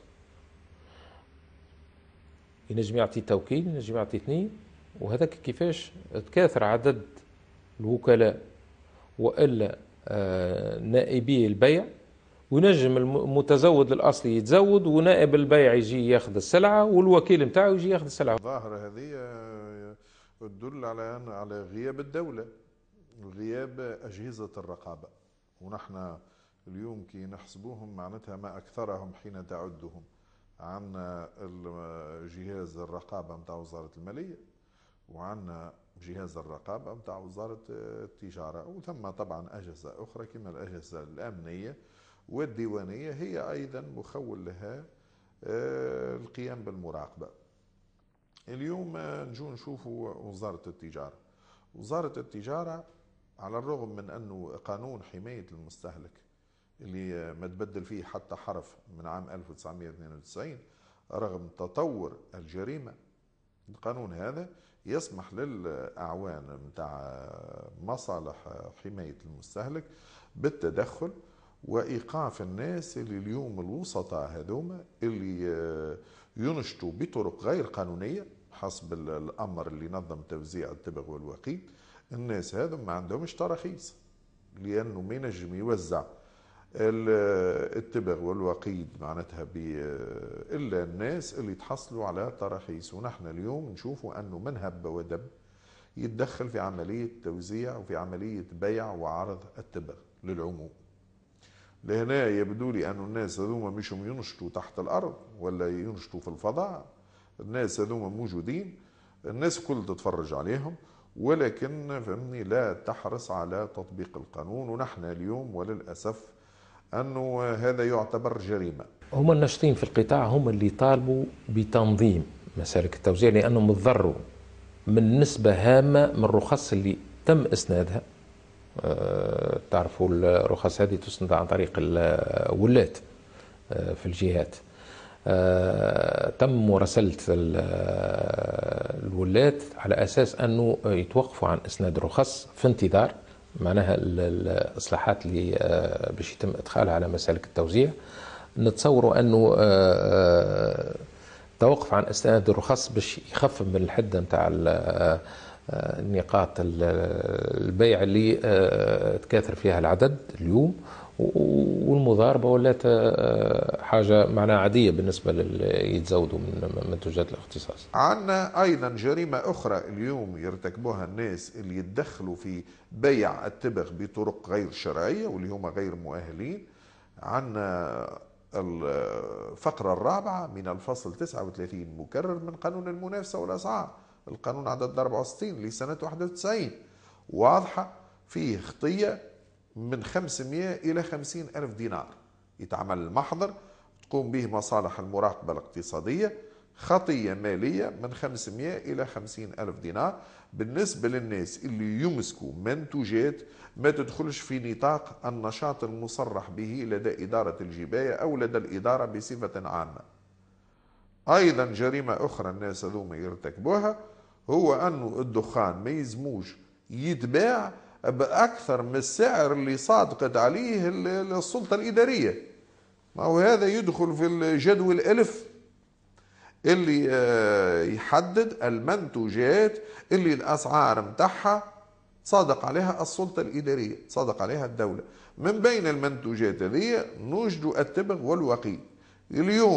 Speaker 18: ينجم يعطي توكيل ينجم يعطي اثنين، وهذاك كيفاش تكاثر عدد الوكلاء وإلا نائبي البيع، وينجم المتزود الأصلي يتزود ونائب البيع يجي ياخذ السلعة والوكيل نتاعو يجي ياخذ السلعة.
Speaker 19: الظاهرة هذه تدل على غياب الدولة، غياب أجهزة الرقابة. ونحن اليوم كي نحسبوهم معناتها ما أكثرهم حين تعدهم. عندنا جهاز الرقابة متاع وزارة المالية، وعندنا جهاز الرقابة متاع وزارة التجارة، وثم طبعا أجهزة أخرى كما الأجهزة الأمنية والديوانية هي أيضا مخول لها القيام بالمراقبة. اليوم نجو نشوفوا وزارة التجارة. وزارة التجارة على الرغم من أنه قانون حماية المستهلك اللي ما تبدل فيه حتى حرف من عام 1992 رغم تطور الجريمة، القانون هذا يسمح للأعوان متاع مصالح حماية المستهلك بالتدخل وإيقاف الناس اللي اليوم الوسطاء هذوما اللي ينشطوا بطرق غير قانونية حسب الأمر اللي نظم توزيع التبغ والوقيد. الناس هذوما ما عندهمش تراخيص، لأنه ما ينجم يوزع التبغ والوقيد معناتها إلا الناس اللي تحصلوا على تراخيص. ونحن اليوم نشوفوا أنه من هب ودب يتدخل في عملية توزيع وفي عملية بيع وعرض التبغ للعموم. لهنا يبدو لي أن الناس هذوما مش ينشطوا تحت الأرض ولا ينشطوا في الفضاء، الناس هذوما موجودين، الناس كل تتفرج عليهم، ولكن فهمني لا تحرص على تطبيق القانون. ونحن اليوم وللأسف أنه هذا يعتبر جريمة.
Speaker 18: هم الناشطين في القطاع هم اللي طالبوا بتنظيم مسالك التوزيع لأنهم تضروا من نسبة هامة من الرخص اللي تم إسنادها. تعرفوا الرخص هذه تسند عن طريق الولاة في الجهات. تم مراسلة الولاة على أساس أنه يتوقفوا عن إسناد الرخص في انتظار معناها الإصلاحات اللي باش يتم إدخالها على مسالك التوزيع. نتصوروا أنه توقف عن إسناد الرخص باش يخفف من الحدة نتاع النقاط البيع اللي تكاثر فيها العدد اليوم، والمضاربة ولات حاجة معناها عادية بالنسبة اللي يتزودوا من منتوجات الاختصاص.
Speaker 19: عندنا أيضا جريمة أخرى اليوم يرتكبوها الناس اللي يتدخلوا في بيع التبغ بطرق غير شرعية واللي هم غير مؤهلين. عندنا الفقرة الرابعة من الفصل 39 مكرر من قانون المنافسة والأسعار، القانون عدد 64 لسنة 91، واضحة فيه خطية من 500 إلى 50 ألف دينار يتعمل المحضر تقوم به مصالح المراقبة الاقتصادية، خطية مالية من 500 إلى 50 ألف دينار بالنسبة للناس اللي يمسكوا منتوجات ما تدخلش في نطاق النشاط المصرح به لدى إدارة الجباية أو لدى الإدارة بصفة عامة. أيضا جريمة أخرى الناس هذوما يرتكبوها هو أنه الدخان ما يلزموش يتباع بأكثر من السعر اللي صادقت عليه السلطة الإدارية. ما هو هذا يدخل في الجدول الألف اللي يحدد المنتوجات اللي الأسعار متاعها صادق عليها السلطة الإدارية، صادق عليها الدولة. من بين المنتوجات هذه نوجد التبغ والوقيد. اليوم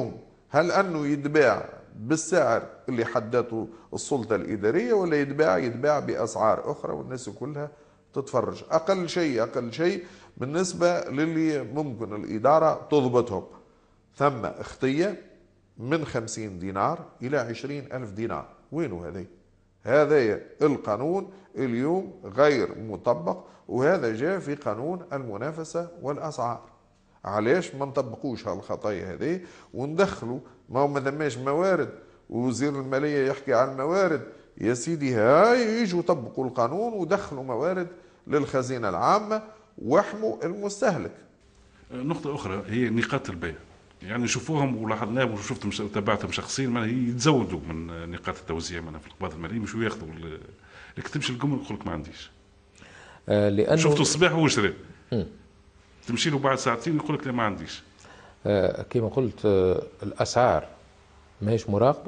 Speaker 19: هل أنه يتباع بالسعر اللي حددته السلطة الإدارية ولا يتباع بأسعار أخرى والناس كلها تتفرج. أقل شيء بالنسبة للي ممكن الإدارة تضبطهم، ثم اختية من 50 دينار إلى 20,000 دينار. وينه هذا القانون اليوم غير مطبق، وهذا جاء في قانون المنافسة والأسعار. علاش ما نطبقوش هالخطايا هذه وندخلوا؟ ما هو ما ثماش موارد، ووزير المالية يحكي عن الموارد. يا سيدي هاي يجوا طبقوا القانون ودخلوا موارد للخزينة العامة واحموا المستهلك.
Speaker 1: نقطة أخرى هي نقاط البيع، يعني نشوفوهم ولاحظناهم وشفتهم تبعتهم شخصيا معناها يتزودوا من نقاط التوزيع معناها في القباض المالية، مش ياخذوا اللي تمشي الجمرك يقول لك ما عنديش.
Speaker 18: لأنه
Speaker 1: شفتوا الصباح هو شري، تمشي له بعد ساعتين يقول لك لا ما عنديش.
Speaker 18: كما قلت الأسعار ماهيش مراقبة.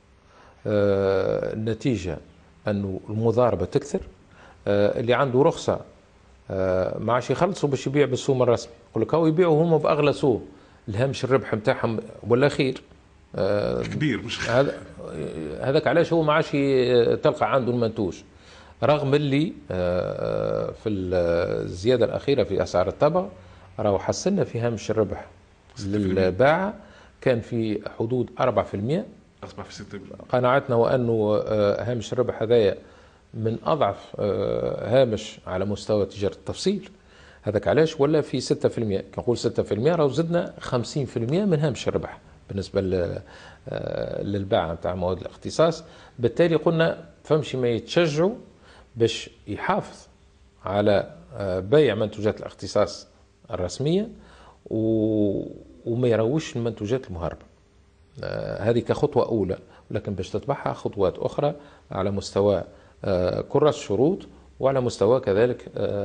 Speaker 18: النتيجة أنه المضاربة تكثر. اللي عنده رخصة ما عادش يخلصوا باش يبيع بالسوم الرسمي، يقول لك هو يبيعوا هما بأغلى سوم، الهامش الربح نتاعهم ولا خير
Speaker 1: كبير مش
Speaker 18: هذاك علاش هو ما عادش تلقى عنده المنتوج، رغم اللي في الزيادة الأخيرة في أسعار الطبع راهو حسنا في هامش الربح للباعة كان في حدود 4%،
Speaker 1: أصبح في 6%.
Speaker 18: قناعتنا وأنه هامش الربح هذايا من أضعف هامش على مستوى تجارة التفصيل. هذاك علاش ولا في 6%. كنقول 6% راهو زدنا 50% من هامش الربح بالنسبة للباعة نتاع مواد الاختصاص. بالتالي قلنا فمشي ما يتشجعوا باش يحافظ على بيع منتوجات الاختصاص الرسمية وما يروش المنتوجات المهربة. هذه كخطوة أولى، ولكن باش تتبعها خطوات أخرى على مستوى كرة الشروط وعلى مستوى كذلك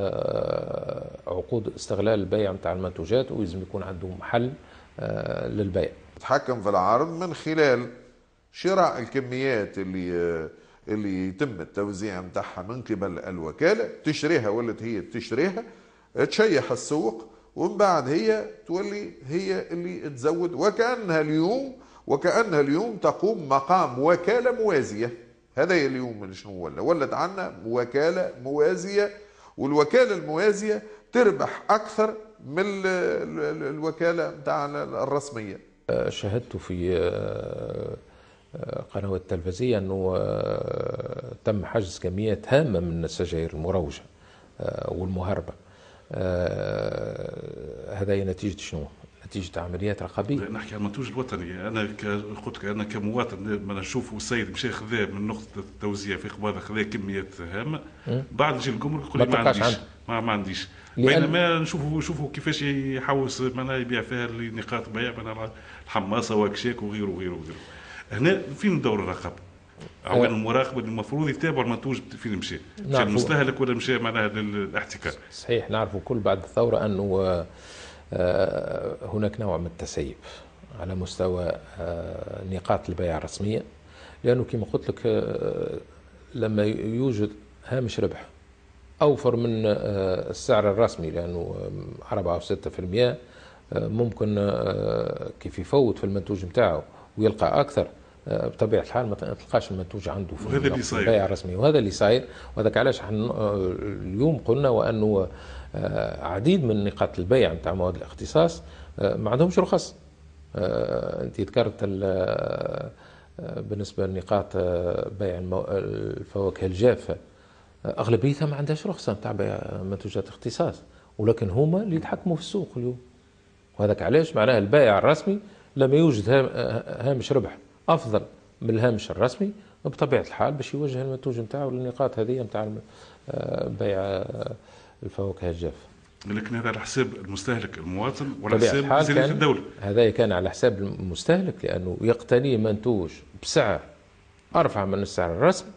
Speaker 18: عقود استغلال البيع نتاع المنتوجات، ويلزم يكون عندهم محل للبيع.
Speaker 19: تحكم في العرض من خلال شراء الكميات اللي يتم التوزيع نتاعها من قبل الوكالة، تشريها ولت هي تشريها، تشيح السوق، ومن بعد هي تولي هي اللي تزود، وكأنها اليوم تقوم مقام وكالة موازية. هذا اليوم شنو ولت عنا وكالة موازية، والوكالة الموازية تربح أكثر من الوكالة نتاع الرسمية.
Speaker 18: شاهدت في قنوات تلفزية أنه تم حجز كميات هامة من السجاير المروجة والمهربة. هذا نتيجة شنو؟ نتيجة عمليات رقابية.
Speaker 1: نحكي عن المنتوج الوطني. أنا قلت لك أنا كمواطن لما نشوف السيد مشى خذا من نقطة التوزيع في قباضة خذا كميات هامة، بعد يجي الجمرك يقول لي ما عنديش ما عنديش. بينما نشوفوا كيفاش يحوس معناها يبيع فيها نقاط بيع معناها الحماصة واكشاك وغيره وغيره وغيره. هنا فين دور الرقابة؟ عوان المراقبة اللي المفروض يتابعوا المنتوج فين مشى؟ مشى المستهلك ولا مشى معناها للاحتكار؟
Speaker 18: صحيح، نعرفوا كل بعد الثورة أنه هناك نوع من التسيب على مستوى نقاط البيع الرسمية، لأنه كما قلت لك لما يوجد هامش ربح أوفر من السعر الرسمي، لأنه 4 أو 6%، ممكن كيف يفوت في المنتوج نتاعو ويلقى أكثر، بطبيعة الحال ما تلقاش المنتوج عنده في البيع الرسمي. وهذا اللي صاير، وهذاك علاش اليوم قلنا وأنه عديد من نقاط البيع نتاع مواد الاختصاص ما عندهمش رخص. انت ذكرت بالنسبه لنقاط بيع الفواكه الجافه اغلبيتها ما عندهاش رخصه نتاع بيع منتوجات اختصاص، ولكن هما اللي يتحكموا في السوق اليوم. وهذاك علاش معناها البائع الرسمي لما يوجد هامش ربح افضل من الهامش الرسمي، بطبيعه الحال باش يوجه المنتوج نتاعو للنقاط هذه نتاع بيع الفواكه الجافة.
Speaker 1: لكن هذا على حساب المستهلك المواطن ولا حساب ميزانية الدولة؟
Speaker 18: هذا كان على حساب المستهلك، لأنه يقتني منتوج بسعر أرفع من السعر الرسمي.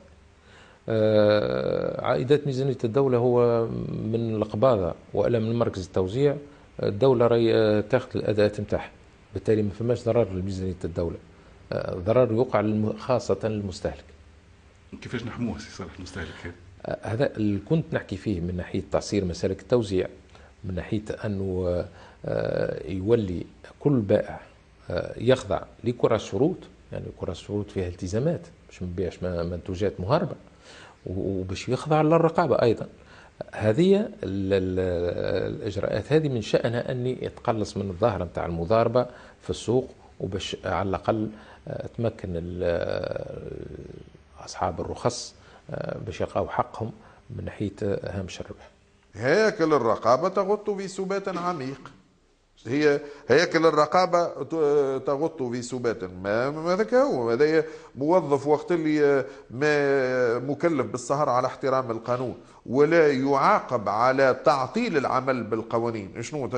Speaker 18: عائدات ميزانية الدولة هو من القباضة وإلا من مركز التوزيع، الدولة راهي تاخذ الأداءات نتاعها، بالتالي ما فماش ضرر لميزانية الدولة، ضرر يوقع خاصة للمستهلك.
Speaker 1: كيفاش نحموه سي صالح المستهلك هذا؟
Speaker 18: هذا اللي كنت نحكي فيه من ناحية تعصير مسالك التوزيع، من ناحية أنه يولي كل بائع يخضع لكرة شروط، يعني كرة شروط فيها التزامات باش ما نبيعش منتوجات مهربة، وباش يخضع للرقابة أيضا. هذه الإجراءات هذه من شأنها أني يتقلص من الظاهرة نتاع المضاربة في السوق، وباش على الأقل تمكن أصحاب الرخص باش يلقاو حقهم من ناحية هامش الربح.
Speaker 19: هياكل الرقابة تغط في سبات عميق، هي هياكل الرقابة تغط في سبات ما ذاك هو هذا موظف وقت اللي ما مكلف بالسهر على احترام القانون ولا يعاقب على تعطيل العمل بالقوانين. شنو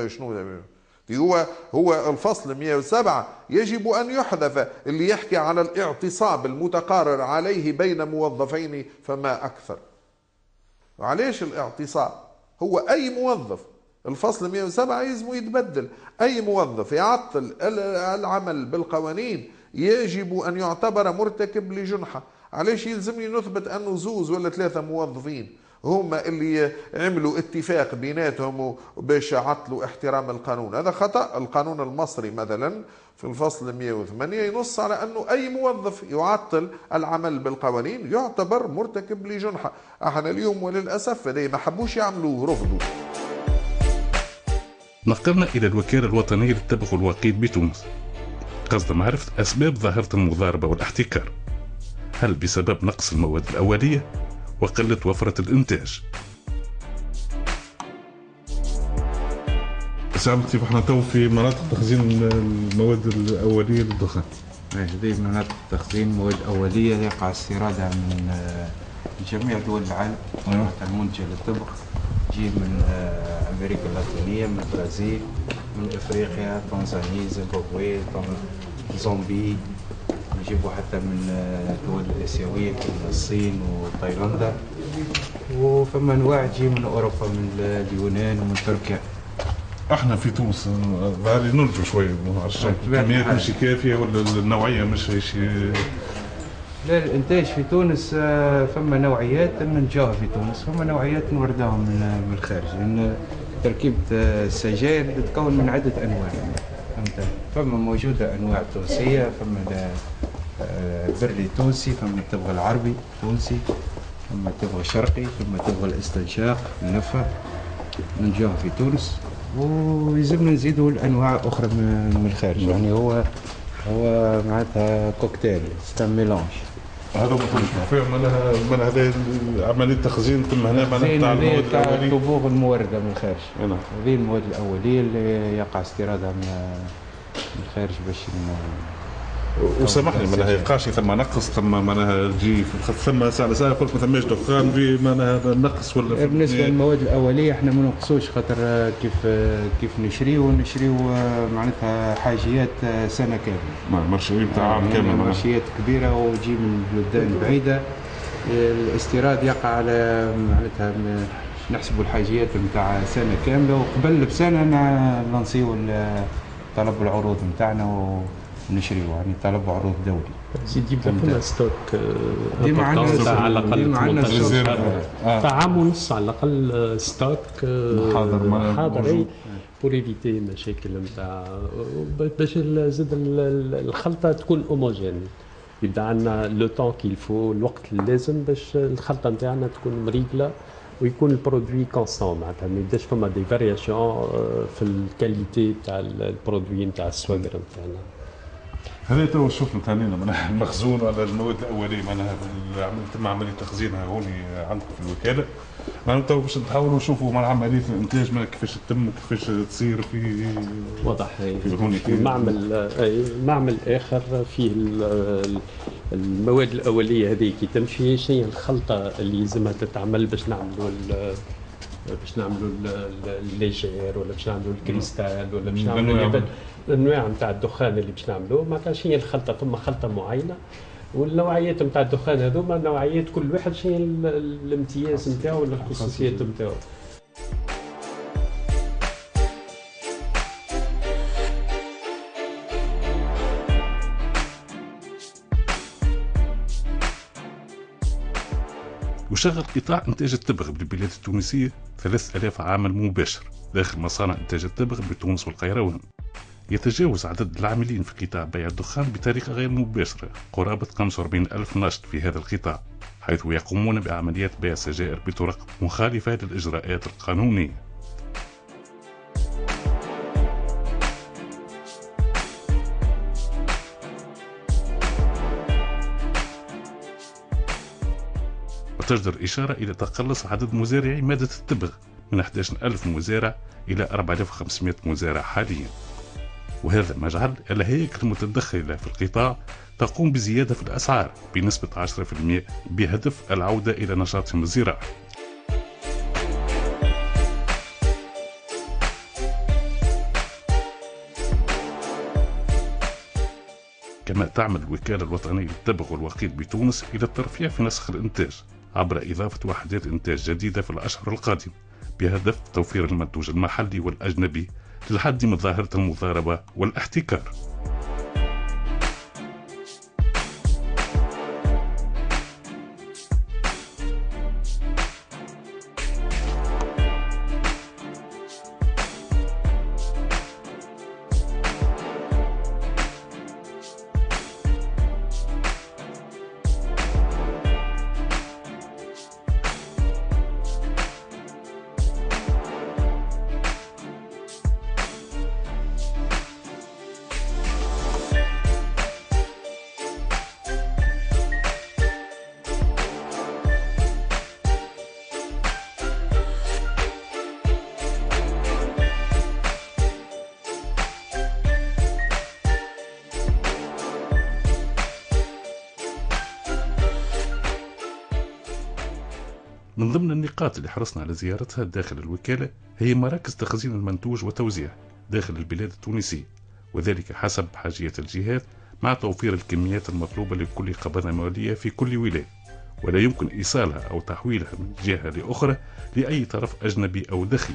Speaker 19: هو الفصل 107 يجب أن يحذف، اللي يحكي على الاعتصاب المتقارر عليه بين موظفين فما أكثر. وعليش الاعتصاب؟ هو أي موظف، الفصل 107 يلزم يتبدل، أي موظف يعطل العمل بالقوانين يجب أن يعتبر مرتكب لجنحة. علاش يلزمني نثبت أنه زوز ولا 3 موظفين هما اللي عملوا اتفاق بيناتهم باش يعطلوا احترام القانون؟ هذا خطأ. القانون المصري مثلا في الفصل 108 ينص على أنه أي موظف يعطل العمل بالقوانين يعتبر مرتكب لجنحة. احنا اليوم وللأسف هذا ما حبوش يعملوه، رفضوا.
Speaker 9: نقلنا إلى الوكالة الوطنية للتبغ والوقيد بتونس، قصد معرفة أسباب ظاهرة المضاربة والاحتكار. هل بسبب نقص المواد الأولية وقلة وفرة الإنتاج؟ سعد كيف احنا تو في مناطق تخزين المواد الأولية للدخان؟
Speaker 20: هذه مناطق تخزين مواد أولية يقع استيرادها من جميع دول العالم، حتى المنتجة للطبخ تجي من أمريكا اللاتينية، من البرازيل، من إفريقيا، تنزانيا، زيمبابوي، زامبي، نجيبوا حتى من الدول الآسيوية كما الصين وتايلاندا، وفما أنواع تجي من أوروبا، من اليونان ومن تركيا.
Speaker 9: احنا في تونس ظهر نرجو شوي، ما نعرفش الكميات مش كافية ولا النوعية مش شيء.
Speaker 20: لا، الانتاج في تونس فما نوعيات ننتجوها في تونس، فما نوعيات نوردوها من الخارج، لان تركيبة السجاير تتكون من عدة انواع، فهمت؟ فما موجودة انواع تونسية، فما بري تونسي، فما التبغ العربي تونسي، فما التبغ الشرقي، فما التبغ الاستنشاق النفة ننتجوها في تونس، ويلزمنا نزيدوا الانواع اخرى من الخارج. يعني هو معناتها كوكتيل، ستان ميلانج.
Speaker 9: هذا فيهم من هذا عملية تخزين تم هنا معناتها تاع المواد الأولية،
Speaker 20: الطبوغ الموردة من الخارج. هذه المواد الأولية اللي يقع استيرادها من الخارج باش
Speaker 9: وسامحني معناها يبقاش ثم نقص، ثم معناها تجي ثم ساعة يقول لك ما ثماش دخان في معناها نقص ولا
Speaker 20: بالنسبة للمواد الأولية احنا ما نقصوش، خاطر كيف نشريو معناتها حاجيات سنة كاملة،
Speaker 9: مرشيات تاع عام كامل،
Speaker 20: مرشيات كبيرة وتجي من بلدان بعيدة. الاستيراد يقع على معناتها نحسبوا الحاجيات نتاع سنة كاملة، وقبل بسنة نلانسيو طلب العروض نتاعنا ونشريو، يعني طلب عروض دولي.
Speaker 21: سيدي فما ستوك
Speaker 20: ديما عندنا
Speaker 21: على الأقل 18
Speaker 20: تاع
Speaker 21: عام ونص على الأقل ستوك حاضر بور ايفيتي مشاكل نتاع باش زاد الخلطة تكون اوموجين، يبدا عندنا لو طون كيل فو، الوقت اللازم باش الخلطة نتاعنا تكون مريقلة ويكون البرودوي كونستون، معناتها ما يبداش فما دي فارياسيون في الكاليتي تاع البرودوي نتاع السواقر نتاعنا.
Speaker 9: هذا تو شفنا ثانينا معناها المخزون على المواد الاوليه، معناها تم عمليه تخزينها هوني عندكم في الوكاله، معناها تو باش نحاولوا نشوفوا مع عمليه الانتاج كيفاش تتم وكيفاش تصير في
Speaker 21: واضح في معمل اخر فيه المواد الاوليه هذه كي تمشي، شنو هي الخلطه اللي يلزمها تتعمل باش نعملوا الليجير ولا باش نعملوا الكريستال ولا باش نعملوا الانواع نتاع الدخان اللي باش نعملوه، معناتها شنو هي الخلطه، ثم خلطه معينه والنوعيات نتاع الدخان هذوما نوعيات كل واحد شنو هي الامتياز نتاعو ولا الخصوصيات نتاعو.
Speaker 9: وشغل قطاع إنتاج التبغ بالبلاد التونسية 3000 عامل مباشر داخل مصانع إنتاج التبغ بتونس والقيروان، يتجاوز عدد العاملين في قطاع بيع الدخان بطريقة غير مباشرة قرابة 45,000 ناشط في هذا القطاع، حيث يقومون بعمليات بيع السجائر بطرق مخالفة للإجراءات القانونية. وتجدر الإشارة إلى تقلص عدد مزارعي مادة التبغ من 11,000 مزارع إلى 4,500 مزارع حاليا، وهذا ما جعل الهياكل المتدخلة في القطاع تقوم بزيادة في الأسعار بنسبة 10% بهدف العودة إلى نشاطهم الزراعي. كما تعمل الوكالة الوطنية للتبغ والوقيد بتونس إلى الترفيع في نسخ الإنتاج عبر إضافة وحدات إنتاج جديدة في الأشهر القادمة بهدف توفير المنتوج المحلي والأجنبي للحد من ظاهرة المضاربة والاحتكار. من ضمن النقاط اللي حرصنا على زيارتها داخل الوكالة هي مراكز تخزين المنتوج وتوزيعه داخل البلاد التونسية، وذلك حسب حاجية الجهات مع توفير الكميات المطلوبة لكل قبضة مالية في كل ولاية، ولا يمكن إيصالها أو تحويلها من جهة لأخرى لأي طرف أجنبي أو دخيل.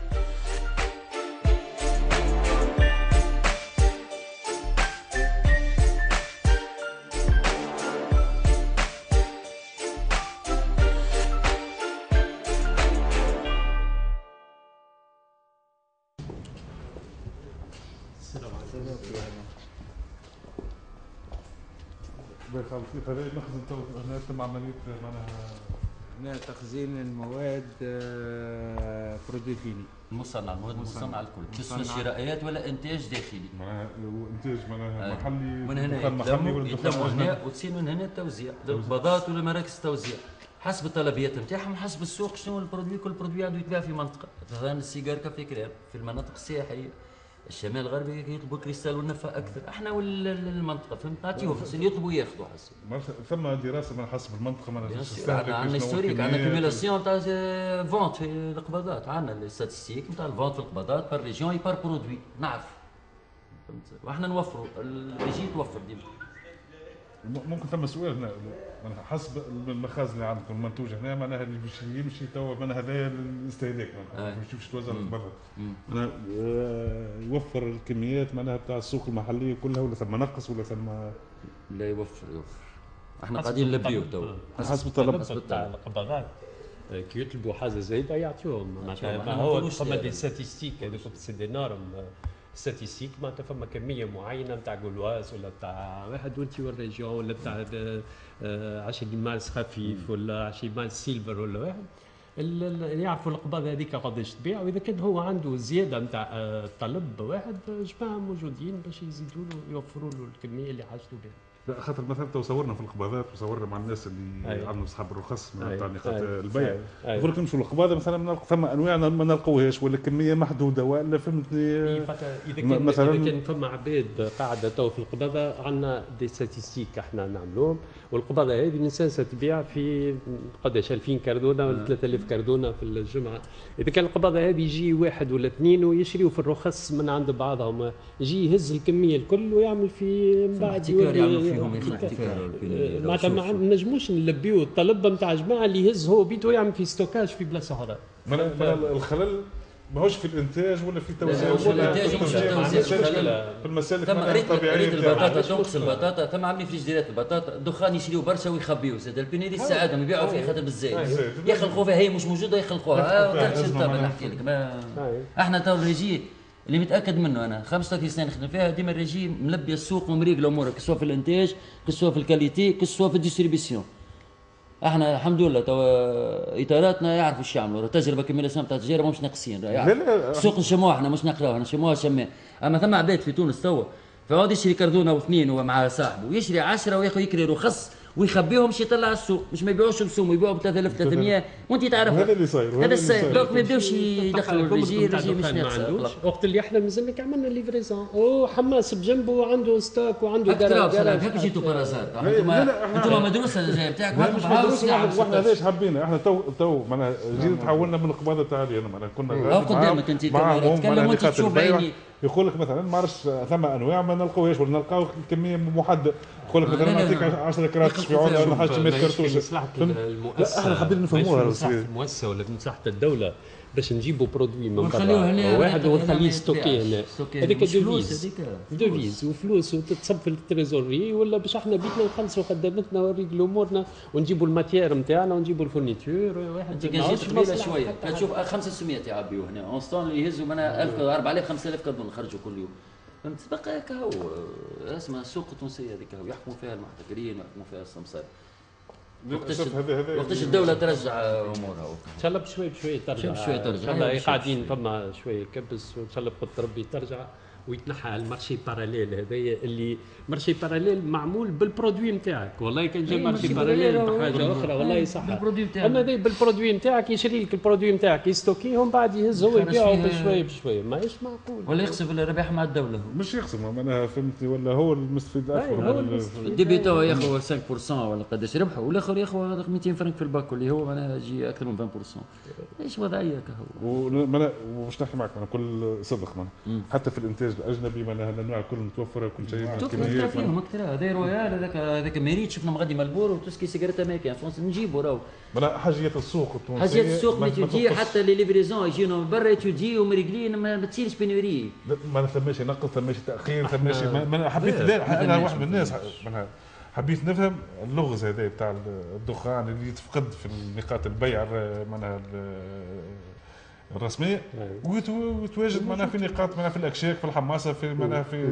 Speaker 1: كيف هذا المخزن تو هنا تم عمليه معناها
Speaker 20: هنا تخزين المواد برودوي فيني
Speaker 4: مصنع المواد مصنع الكل قسم شرائيات ولا انتاج داخلي
Speaker 1: معناها انتاج معناها محلي
Speaker 4: من هنا يتلموا هنا وتصير من هنا التوزيع للقبضات ولا مراكز التوزيع حسب الطلبيات نتاعهم وحسب السوق شنو البرودوي. كل برودوي عنده يتباع في منطقه، مثلا السيجار كافي كريم في المناطق السياحيه، الشمال الغربي يطلبوا كريستال والنفا اكثر، احنا والمنطقه فهمت نعطيهم اللي يطلبوا ياخذوا حسب.
Speaker 1: ثم دراسه من حسب المنطقه ما
Speaker 4: عندنا هيستوريك، عندنا كوميلاسيون تاع فونت في القبضات، عندنا الستاتستيك نتاع الفونت في القبضات بار ريجيون بار برودوي نعرف فهمت، واحنا نوفروا الريجي توفر ديما.
Speaker 1: ممكن ثم سؤال هنا معناها حسب المخازن اللي عندكم المنتوج هنا معناها اللي باش يمشي توا معناها هذايا الاستهلاك معناها باش توزع القبضات معناها يوفر الكميات معناها بتاع السوق المحليه كلها ولا ثم نقص ولا ثم
Speaker 4: لا يوفر احنا قاعدين نلبيو توا
Speaker 1: حسب الطلب
Speaker 21: بتاع القبضات كي يطلبوا حاجه زايده يعطيوهم معناتها ما هو فما دي ستاتستيك هذوك سي دي نورم ستاتستيك معناتها فما كميه معينه نتاع جولواز ولا بتاع واحد وانتي والريجيون ولا بتاع 10 مال خفيف ولا 10 مال سيلفر ولا واحد يعرفوا القبضه هذيك قداش تبيع، واذا كان هو عنده زياده نتاع طلب واحد جماعه موجودين باش يزيدوا له يوفروا له الكميه اللي حاجته بها.
Speaker 1: خاطر مثلا تو صورنا في القباضات وصورنا مع الناس اللي عندهم اصحاب الرخص نتاع نقاط البيع، يقول لك نمشوا للقباضه مثلا ثم انواع ما نلقوهاش ولا كميه محدوده ولا فهمتني.
Speaker 21: اذا كان فما عباد قاعده تو في القباضه عندنا دي ستاتستيك احنا نعملوهم، والقباضه هذه الانسان تبيع في قداش 2000 كردونه ولا 3000 كردونه في الجمعه. اذا كان القباضه هذه يجي واحد ولا اثنين ويشريوا في الرخص من عند بعضهم، يجي يهز الكميه الكل ويعمل في من بعد معناتها ما نجموش نلبيو الطلب نتاع جماعه اللي يهز هو بيته يعمل في ستوكاج في بلاصه اخرى.
Speaker 1: الخلل ماهوش في الانتاج ولا في التوزيع
Speaker 4: ولا الانتاج ومش التوزيع
Speaker 1: في المسالك
Speaker 4: الطبيعيه. البطاطا تنقص البطاطا ثم عاملين فريجيرات البطاطا الدخان يشريوا برشا ويخبيوا زاد البنيه السعاده ما يبيعوا فيها خاطر بالزايد يخلقوا فيها، هي مش موجوده يخلقوها. نحكي لك احنا تو الريجي اللي متاكد منه انا 35 سنه نخدم فيها، ديما الريجيم ملبي السوق ومريقل امورك، سواء في الانتاج سواء في الكاليتي سواء في الديستريبيسيون. احنا الحمد لله توا اطاراتنا يعرفوا ايش يعملوا، تجربه كميه سنه تاع التجارب مش ناقصين، السوق نشموه احنا مش نقراوه، نشموها شماه. اما ثم عباد في تونس توا فيقعد يشري كردونه واثنين هو مع صاحبه، يشري 10 وياخذ يكري رخص ويخبيهم باش يطلع السوق، مش ما يبيعوش بسوم يبيعوا ب 3300 وانت تعرف
Speaker 1: هذا اللي صاير.
Speaker 4: هذا الصاير دوك ما يبداوش يدخلوا الريجي مش ناقصه.
Speaker 21: وقت اللي احنا مازلنا عملنا ليفريزون وحماس بجنبه عنده ستوك وعنده
Speaker 4: جراج. هكا جيتوا بارازات انتم مدروسه جايه بتاعك
Speaker 1: مش مدروسه. احنا ليش حابين احنا تو معناها جينا تحولنا من القباضه تاع انا معناها كنا
Speaker 4: قدامك انت تتكلم وانت تشوف بعيني.
Speaker 1: يقول لك مثلا ما عرفش ثم انواع ما نلقاوهاش ولا نلقاو كميه محدده. يقول لك مثلا نعطيك 10 كرات في عون ولا حاجه 100 كرتوشه. لا احنا حابين نفهموها
Speaker 21: مصلحه المؤسسه ولا مصلحه الدوله باش نجيبوا برودوي من برا واحد ونخليه ستوكي هنا. هذيك دوفيز وفلوس وتتصب في التريزوري، ولا باش احنا بيتنا نخلصوا خدمتنا ونريقلوا امورنا ونجيبوا الماتيير نتاعنا ونجيبوا الفورنيتور. واحد
Speaker 4: انت كان جيت قبيله شويه كتشوف 500 يعبيوا هنا اونستون اللي يهزوا منها 1000 4000 5000 كردون نخرجوا كل يوم. فهمت بقى هكا هو اسمها السوق التونسيه هذيك هو يحكموا فيها المحتكرين ويحكموا فيها السمسار. وقتاش الدولة ترجع امورها
Speaker 21: ان شاء الله بشوي بشوي ترجع. ان شاء الله قاعدين فما شويه كبس وان شاء الله بقدر ربي ترجع ويتنحى المارشي باراليل هذايا اللي مارشي باراليل معمول بالبرودوي نتاعك. والله كان جا مارشي باراليل بحاجه اخرى والله صح. اما هذا بالبرودوي نتاعك يشري لك البرودوي نتاعك يستوكيهم بعد يهز هو يبيعهم بشوي بشوي. ماهيش معقول.
Speaker 4: ولا يقسم الربح مع الدوله.
Speaker 1: مش يقسم معناها فهمتني ولا هو المستفيد اكثر.
Speaker 4: الديبي توا ياخذ 5% ولا قداش ربحه والاخر ياخذ 200 فرنك في الباك اللي هو معناها يجي اكثر من 20%. ايش وضعيه كهو.
Speaker 1: ومش نحكي معك كل صدق معناها حتى في الانتاج الاجنبي معناها الانواع الكل متوفره كل شيء.
Speaker 4: توفر فيهم اكثر. هذا رويال هذاك ميريت شفنا مغادي مالبورو وتسكي سيجاره امريكان فرنسا نجيبوا راهو.
Speaker 1: معناها حاجيات السوق التونسيه
Speaker 4: حاجيات السوق ما تجي حتى لي ليفريزون يجينا من برا تجي ومريقلين ما تصيرش بينوري.
Speaker 1: ما ثماش نقص ثماش تاخير ثماش ما حبيت انا واحد من الناس معناها حبيت نفهم اللغز هذا بتاع الدخان اللي يتفقد في نقاط البيع معناها الرسميه ويتواجد معناها في نقاط معناها في الاكشاك في الحماصه في معناها في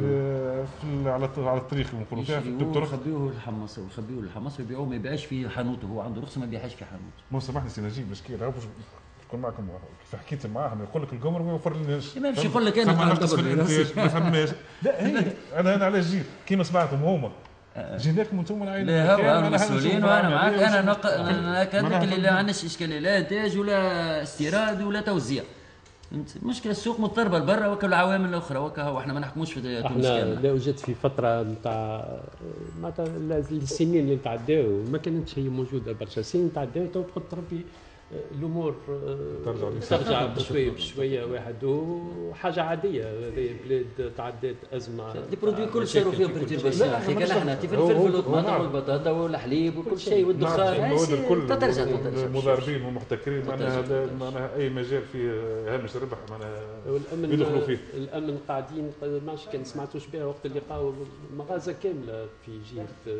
Speaker 1: على الطريق نقولوا فيها في الطرق.
Speaker 4: يخبيوه الحماصه ويبيعوه ما يبيعش في حانوته. هو عنده رخصه ما يبيعهاش في حانوت.
Speaker 1: مو سامحني سي نجيب مشكله نكون معكم كيف حكيت معاهم يقول لك القمر ما يوفر لناش.
Speaker 4: ما يمشي يقول لك انا
Speaker 1: نقص في الانتاج ما فهمناش. لا هي انا علاش جيت كيما سمعتهم هما جيناكم انتم العين.
Speaker 4: لا هو المسؤولين وانا معاك. انا كان اللي لا عندناش اشكاليه لا انتاج ولا استيراد ولا توزيع. المشكله السوق مضطربه لبرا وكل العوامل الاخرى وكا هو احنا ما نحكموش في تونس.
Speaker 21: احنا لا وجدت في فتره نتاع معناتها السنين اللي تعداو ما كانتش هي موجوده برشا سنين تعداو تو تقول ربي الامور ترجع بشويه بشويه واحد وحاجه عاديه. هذه بلاد تعدات ازمه.
Speaker 4: لي برودوي كل صاروا فيهم بريتيرباسيون اخي كان احنا كيف الفلفل والطماطم والبطاطا والحليب وكل شيء والدخان ترجع
Speaker 1: المضاربين والمحتكرين معناها اي مجال فيه هامش ربح معناها يدخلوا فيه.
Speaker 21: الامن قاعدين ماش كان سمعتوش بها وقت اللي لقاو مغازه كامله في جهه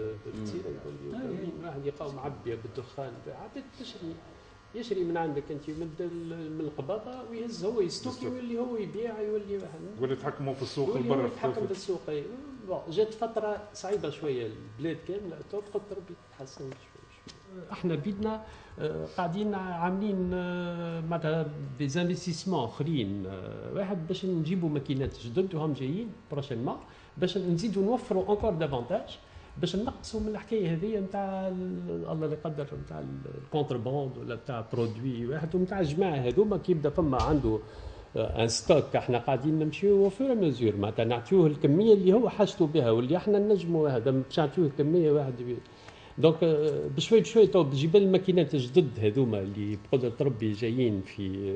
Speaker 21: واحد يلقاو معبيه بالدخان عباد يشري من عندك انت من القباضه ويهز هو يستوكي واللي هو يبيع يولي
Speaker 1: واللي يتحكموا في السوق
Speaker 21: البر يتحكم في السوق. جات فتره صعيبه شويه البلاد كامله تو قلت ربي تتحسن شويه. احنا بيدنا قاعدين عاملين معناتها ديزانفستيسمون اخرين واحد باش نجيبوا ماكينات جدد وهم جايين بروشينمون باش نزيدوا نوفروا انكور دافونتاج باش نقصوا من الحكايه هذه نتاع الله لا يقدر نتاع الكونترباند ولا نتاع برودوي واحد ونتاع الجماعه هذوما كي يبدا فما عنده ان ستوك. احنا قاعدين نمشيو فور مزور معناتها نعطيوه الكميه اللي هو حاجته بها واللي احنا نجموا هذا باش نعطيوه الكميه واحد دونك بشوي بشوي تو بجبال الماكينات الجدد هذوما اللي بقدره ربي جايين في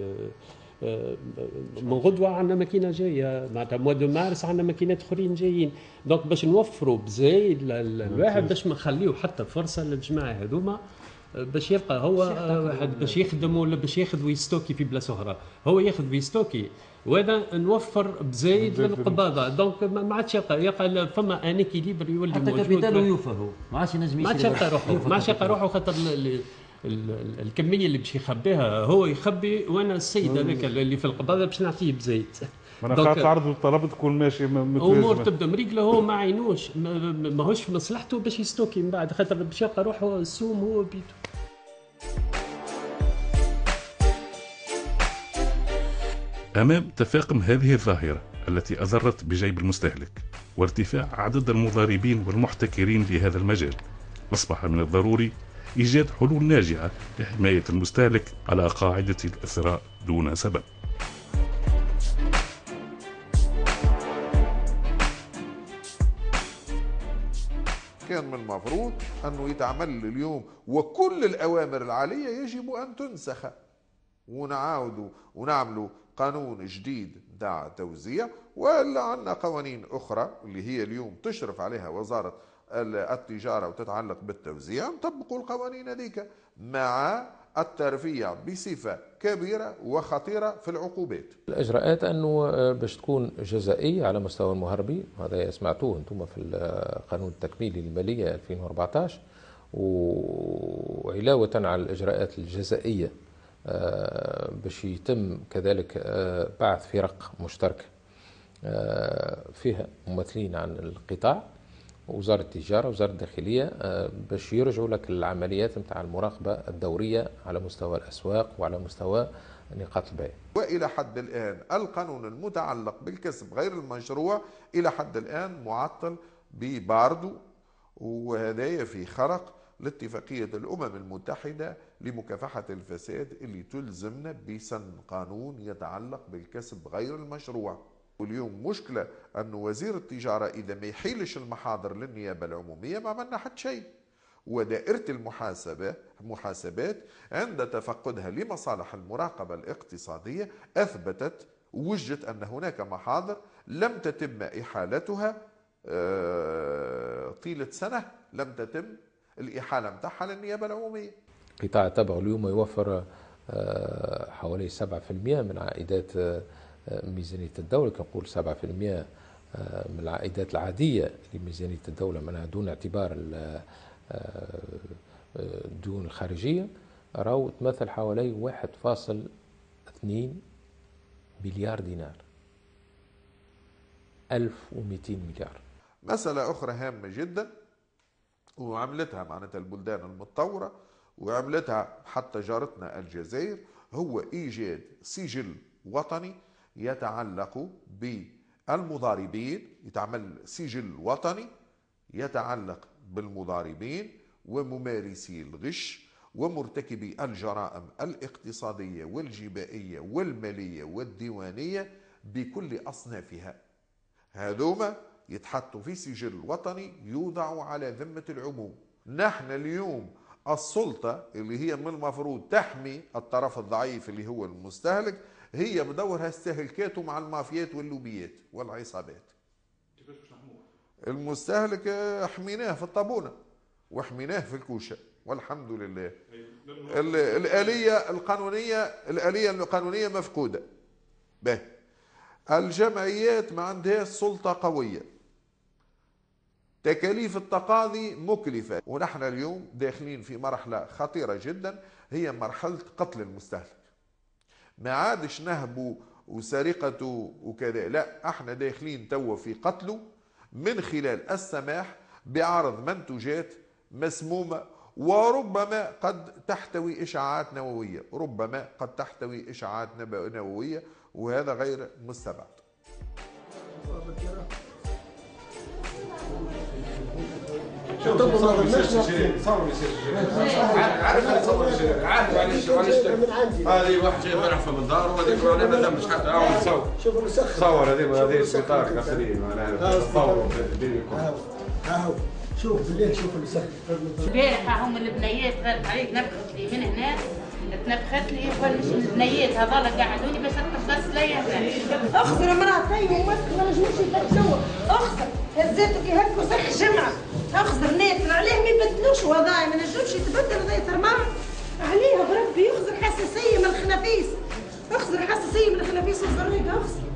Speaker 21: من غدوه عندنا ماكينه جايه معناتها موا دو مارس عندنا ماكينات اخرين جايين. دونك باش نوفروا بزايد الواحد باش ما نخليو حتى فرصه للجماعه هذوما باش يبقى هو واحد باش يخدم ولا باش ياخذ ويستوكي في بلاصه اخرى. هو ياخذ ويستوكي وهذا نوفر بزايد للقباضه. دونك ما عادش يبقى فما ان اكيليبر يولي
Speaker 4: حتى
Speaker 21: موجود.
Speaker 4: حتى كابيتالو يوفى هو ما عادش ينجم
Speaker 21: يشري. ما عادش يلقى روحه خاطر الكميه اللي باش يخبيها هو يخبي، وانا السيد هذاك اللي في القباضه باش نعطيه بزيت.
Speaker 1: انا خاطر العرض والطلب تكون ماشي
Speaker 21: امور تبدا مريقله، هو ما عينوش ماهوش في مصلحته باش يستوكي من بعد، خاطر باش يلقى روحه السوم هو بيته.
Speaker 9: أمام تفاقم هذه الظاهرة التي أضرت بجيب المستهلك وارتفاع عدد المضاربين والمحتكرين لهذا المجال، أصبح من الضروري إيجاد حلول ناجعة لحماية المستهلك على قاعدة الإثراء دون سبب.
Speaker 19: كان من المفروض أنه يتعمل اليوم، وكل الأوامر العالية يجب أن تنسخ، ونعاودوا ونعملوا قانون جديد نتاع توزيع، ولا عندنا قوانين أخرى اللي هي اليوم تشرف عليها وزارة التجارة وتتعلق بالتوزيع، نطبقوا القوانين هذيك مع الترفيع بصفة كبيرة وخطيرة في العقوبات.
Speaker 18: الإجراءات أنه باش تكون جزائية على مستوى المهربين، هذا سمعتوه أنتم في القانون التكميلي للمالية 2014، وعلاوة على الإجراءات الجزائية باش يتم كذلك بعث فرق مشتركة فيها ممثلين عن القطاع، وزارة التجارة وزارة الداخلية، باش يرجعوا لك العمليات نتاع المراقبة الدورية على مستوى الأسواق وعلى مستوى نقاط البيع.
Speaker 19: وإلى حد الآن القانون المتعلق بالكسب غير المشروع إلى حد الآن معطل بباردو، وهذا في خرق لاتفاقية الأمم المتحدة لمكافحة الفساد اللي تلزمنا بسن قانون يتعلق بالكسب غير المشروع. واليوم مشكلة أن وزير التجارة إذا ما يحيلش المحاضر للنيابة العمومية ما عملنا حد شيء، ودائرة المحاسبات عند تفقدها لمصالح المراقبة الاقتصادية أثبتت وجدت أن هناك محاضر لم تتم إحالتها طيلة سنة، لم تتم الإحالة متاعها للنيابة العمومية.
Speaker 18: قطاع التبع اليوم يوفر حوالي 7% من عائدات ميزانية الدولة، كنقول 7% من العائدات العادية لميزانية الدولة منها دون اعتبار الديون الخارجية، راهو تمثل حوالي 1.2 مليار دينار، 1200 مليار.
Speaker 19: مسألة أخرى هامة جدا وعملتها معناتها البلدان المتطورة وعملتها حتى جارتنا الجزائر، هو إيجاد سجل وطني يتعلق بالمضاربين، يتعمل سجل وطني يتعلق بالمضاربين وممارسي الغش ومرتكبي الجرائم الاقتصادية والجبائية والمالية والديوانية بكل أصنافها. هذوما يتحطوا في سجل وطني يوضعوا على ذمة العموم. نحن اليوم السلطة اللي هي من المفروض تحمي الطرف الضعيف اللي هو المستهلك، هي بدورها استهلاكاته مع المافيات واللوبيات والعصابات. المستهلك حميناه في الطابونة وحميناه في الكوشة والحمد لله. الآلية القانونية مفقودة. به الجمعيات ما عندهاش سلطة قوية، تكاليف التقاضي مكلفة، ونحن اليوم داخلين في مرحلة خطيرة جدا هي مرحلة قتل المستهلك. ما عادش نهبه وسرقته وكذا، لا، احنا داخلين توا في قتله من خلال السماح بعرض منتوجات مسمومة وربما قد تحتوي إشعاعات نووية، ربما قد تحتوي إشعاعات نووية، وهذا غير مستبعد.
Speaker 5: هذه واحد جاي مرحفه من الدار وهذيك انا ما ذنبش حتى عاود نصور. شوف المسخ صور هذه سبيطار كاسرين معناها تصور ها هو شوف بالليل شوف المسخ.
Speaker 3: البارحه هم البنيات غلط عليك نبخت لي من هنا، تنبخت لي البنيات هذول قعدوني باش تنبخس لي هنا.
Speaker 13: اخسر امرأتي ومسك ما نجموش يبدلوه، اخسر هزيتك يهكوا سخ جمعه، اخسر ناتل عليه ما يبدلوش وضعي ما نجمش يتبدل هذا ترمام عليها بربي، يخسر حساسيه من الخنافيس، اخسر حساسيه من الخنافيس والزريق اخسر.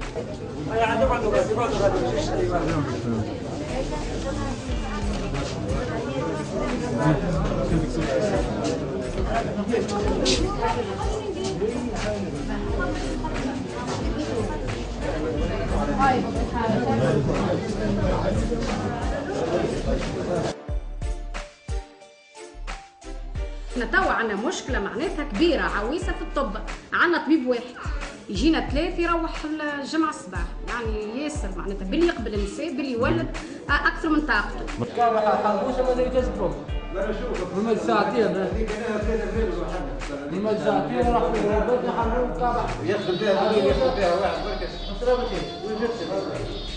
Speaker 8: احنا توا عندنا مشكله معناتها كبيره عويصه في الطب. عندنا طبيب واحد يجينا ثلاث يروح الجمعه الصباح، يعني ياسر معناتها باللي يقبل النساء باللي يولد اكثر من طاقته.
Speaker 22: من ساعتين من ساعتين راح في البيت نحملوا الطابع يدخل فيها واحد بركه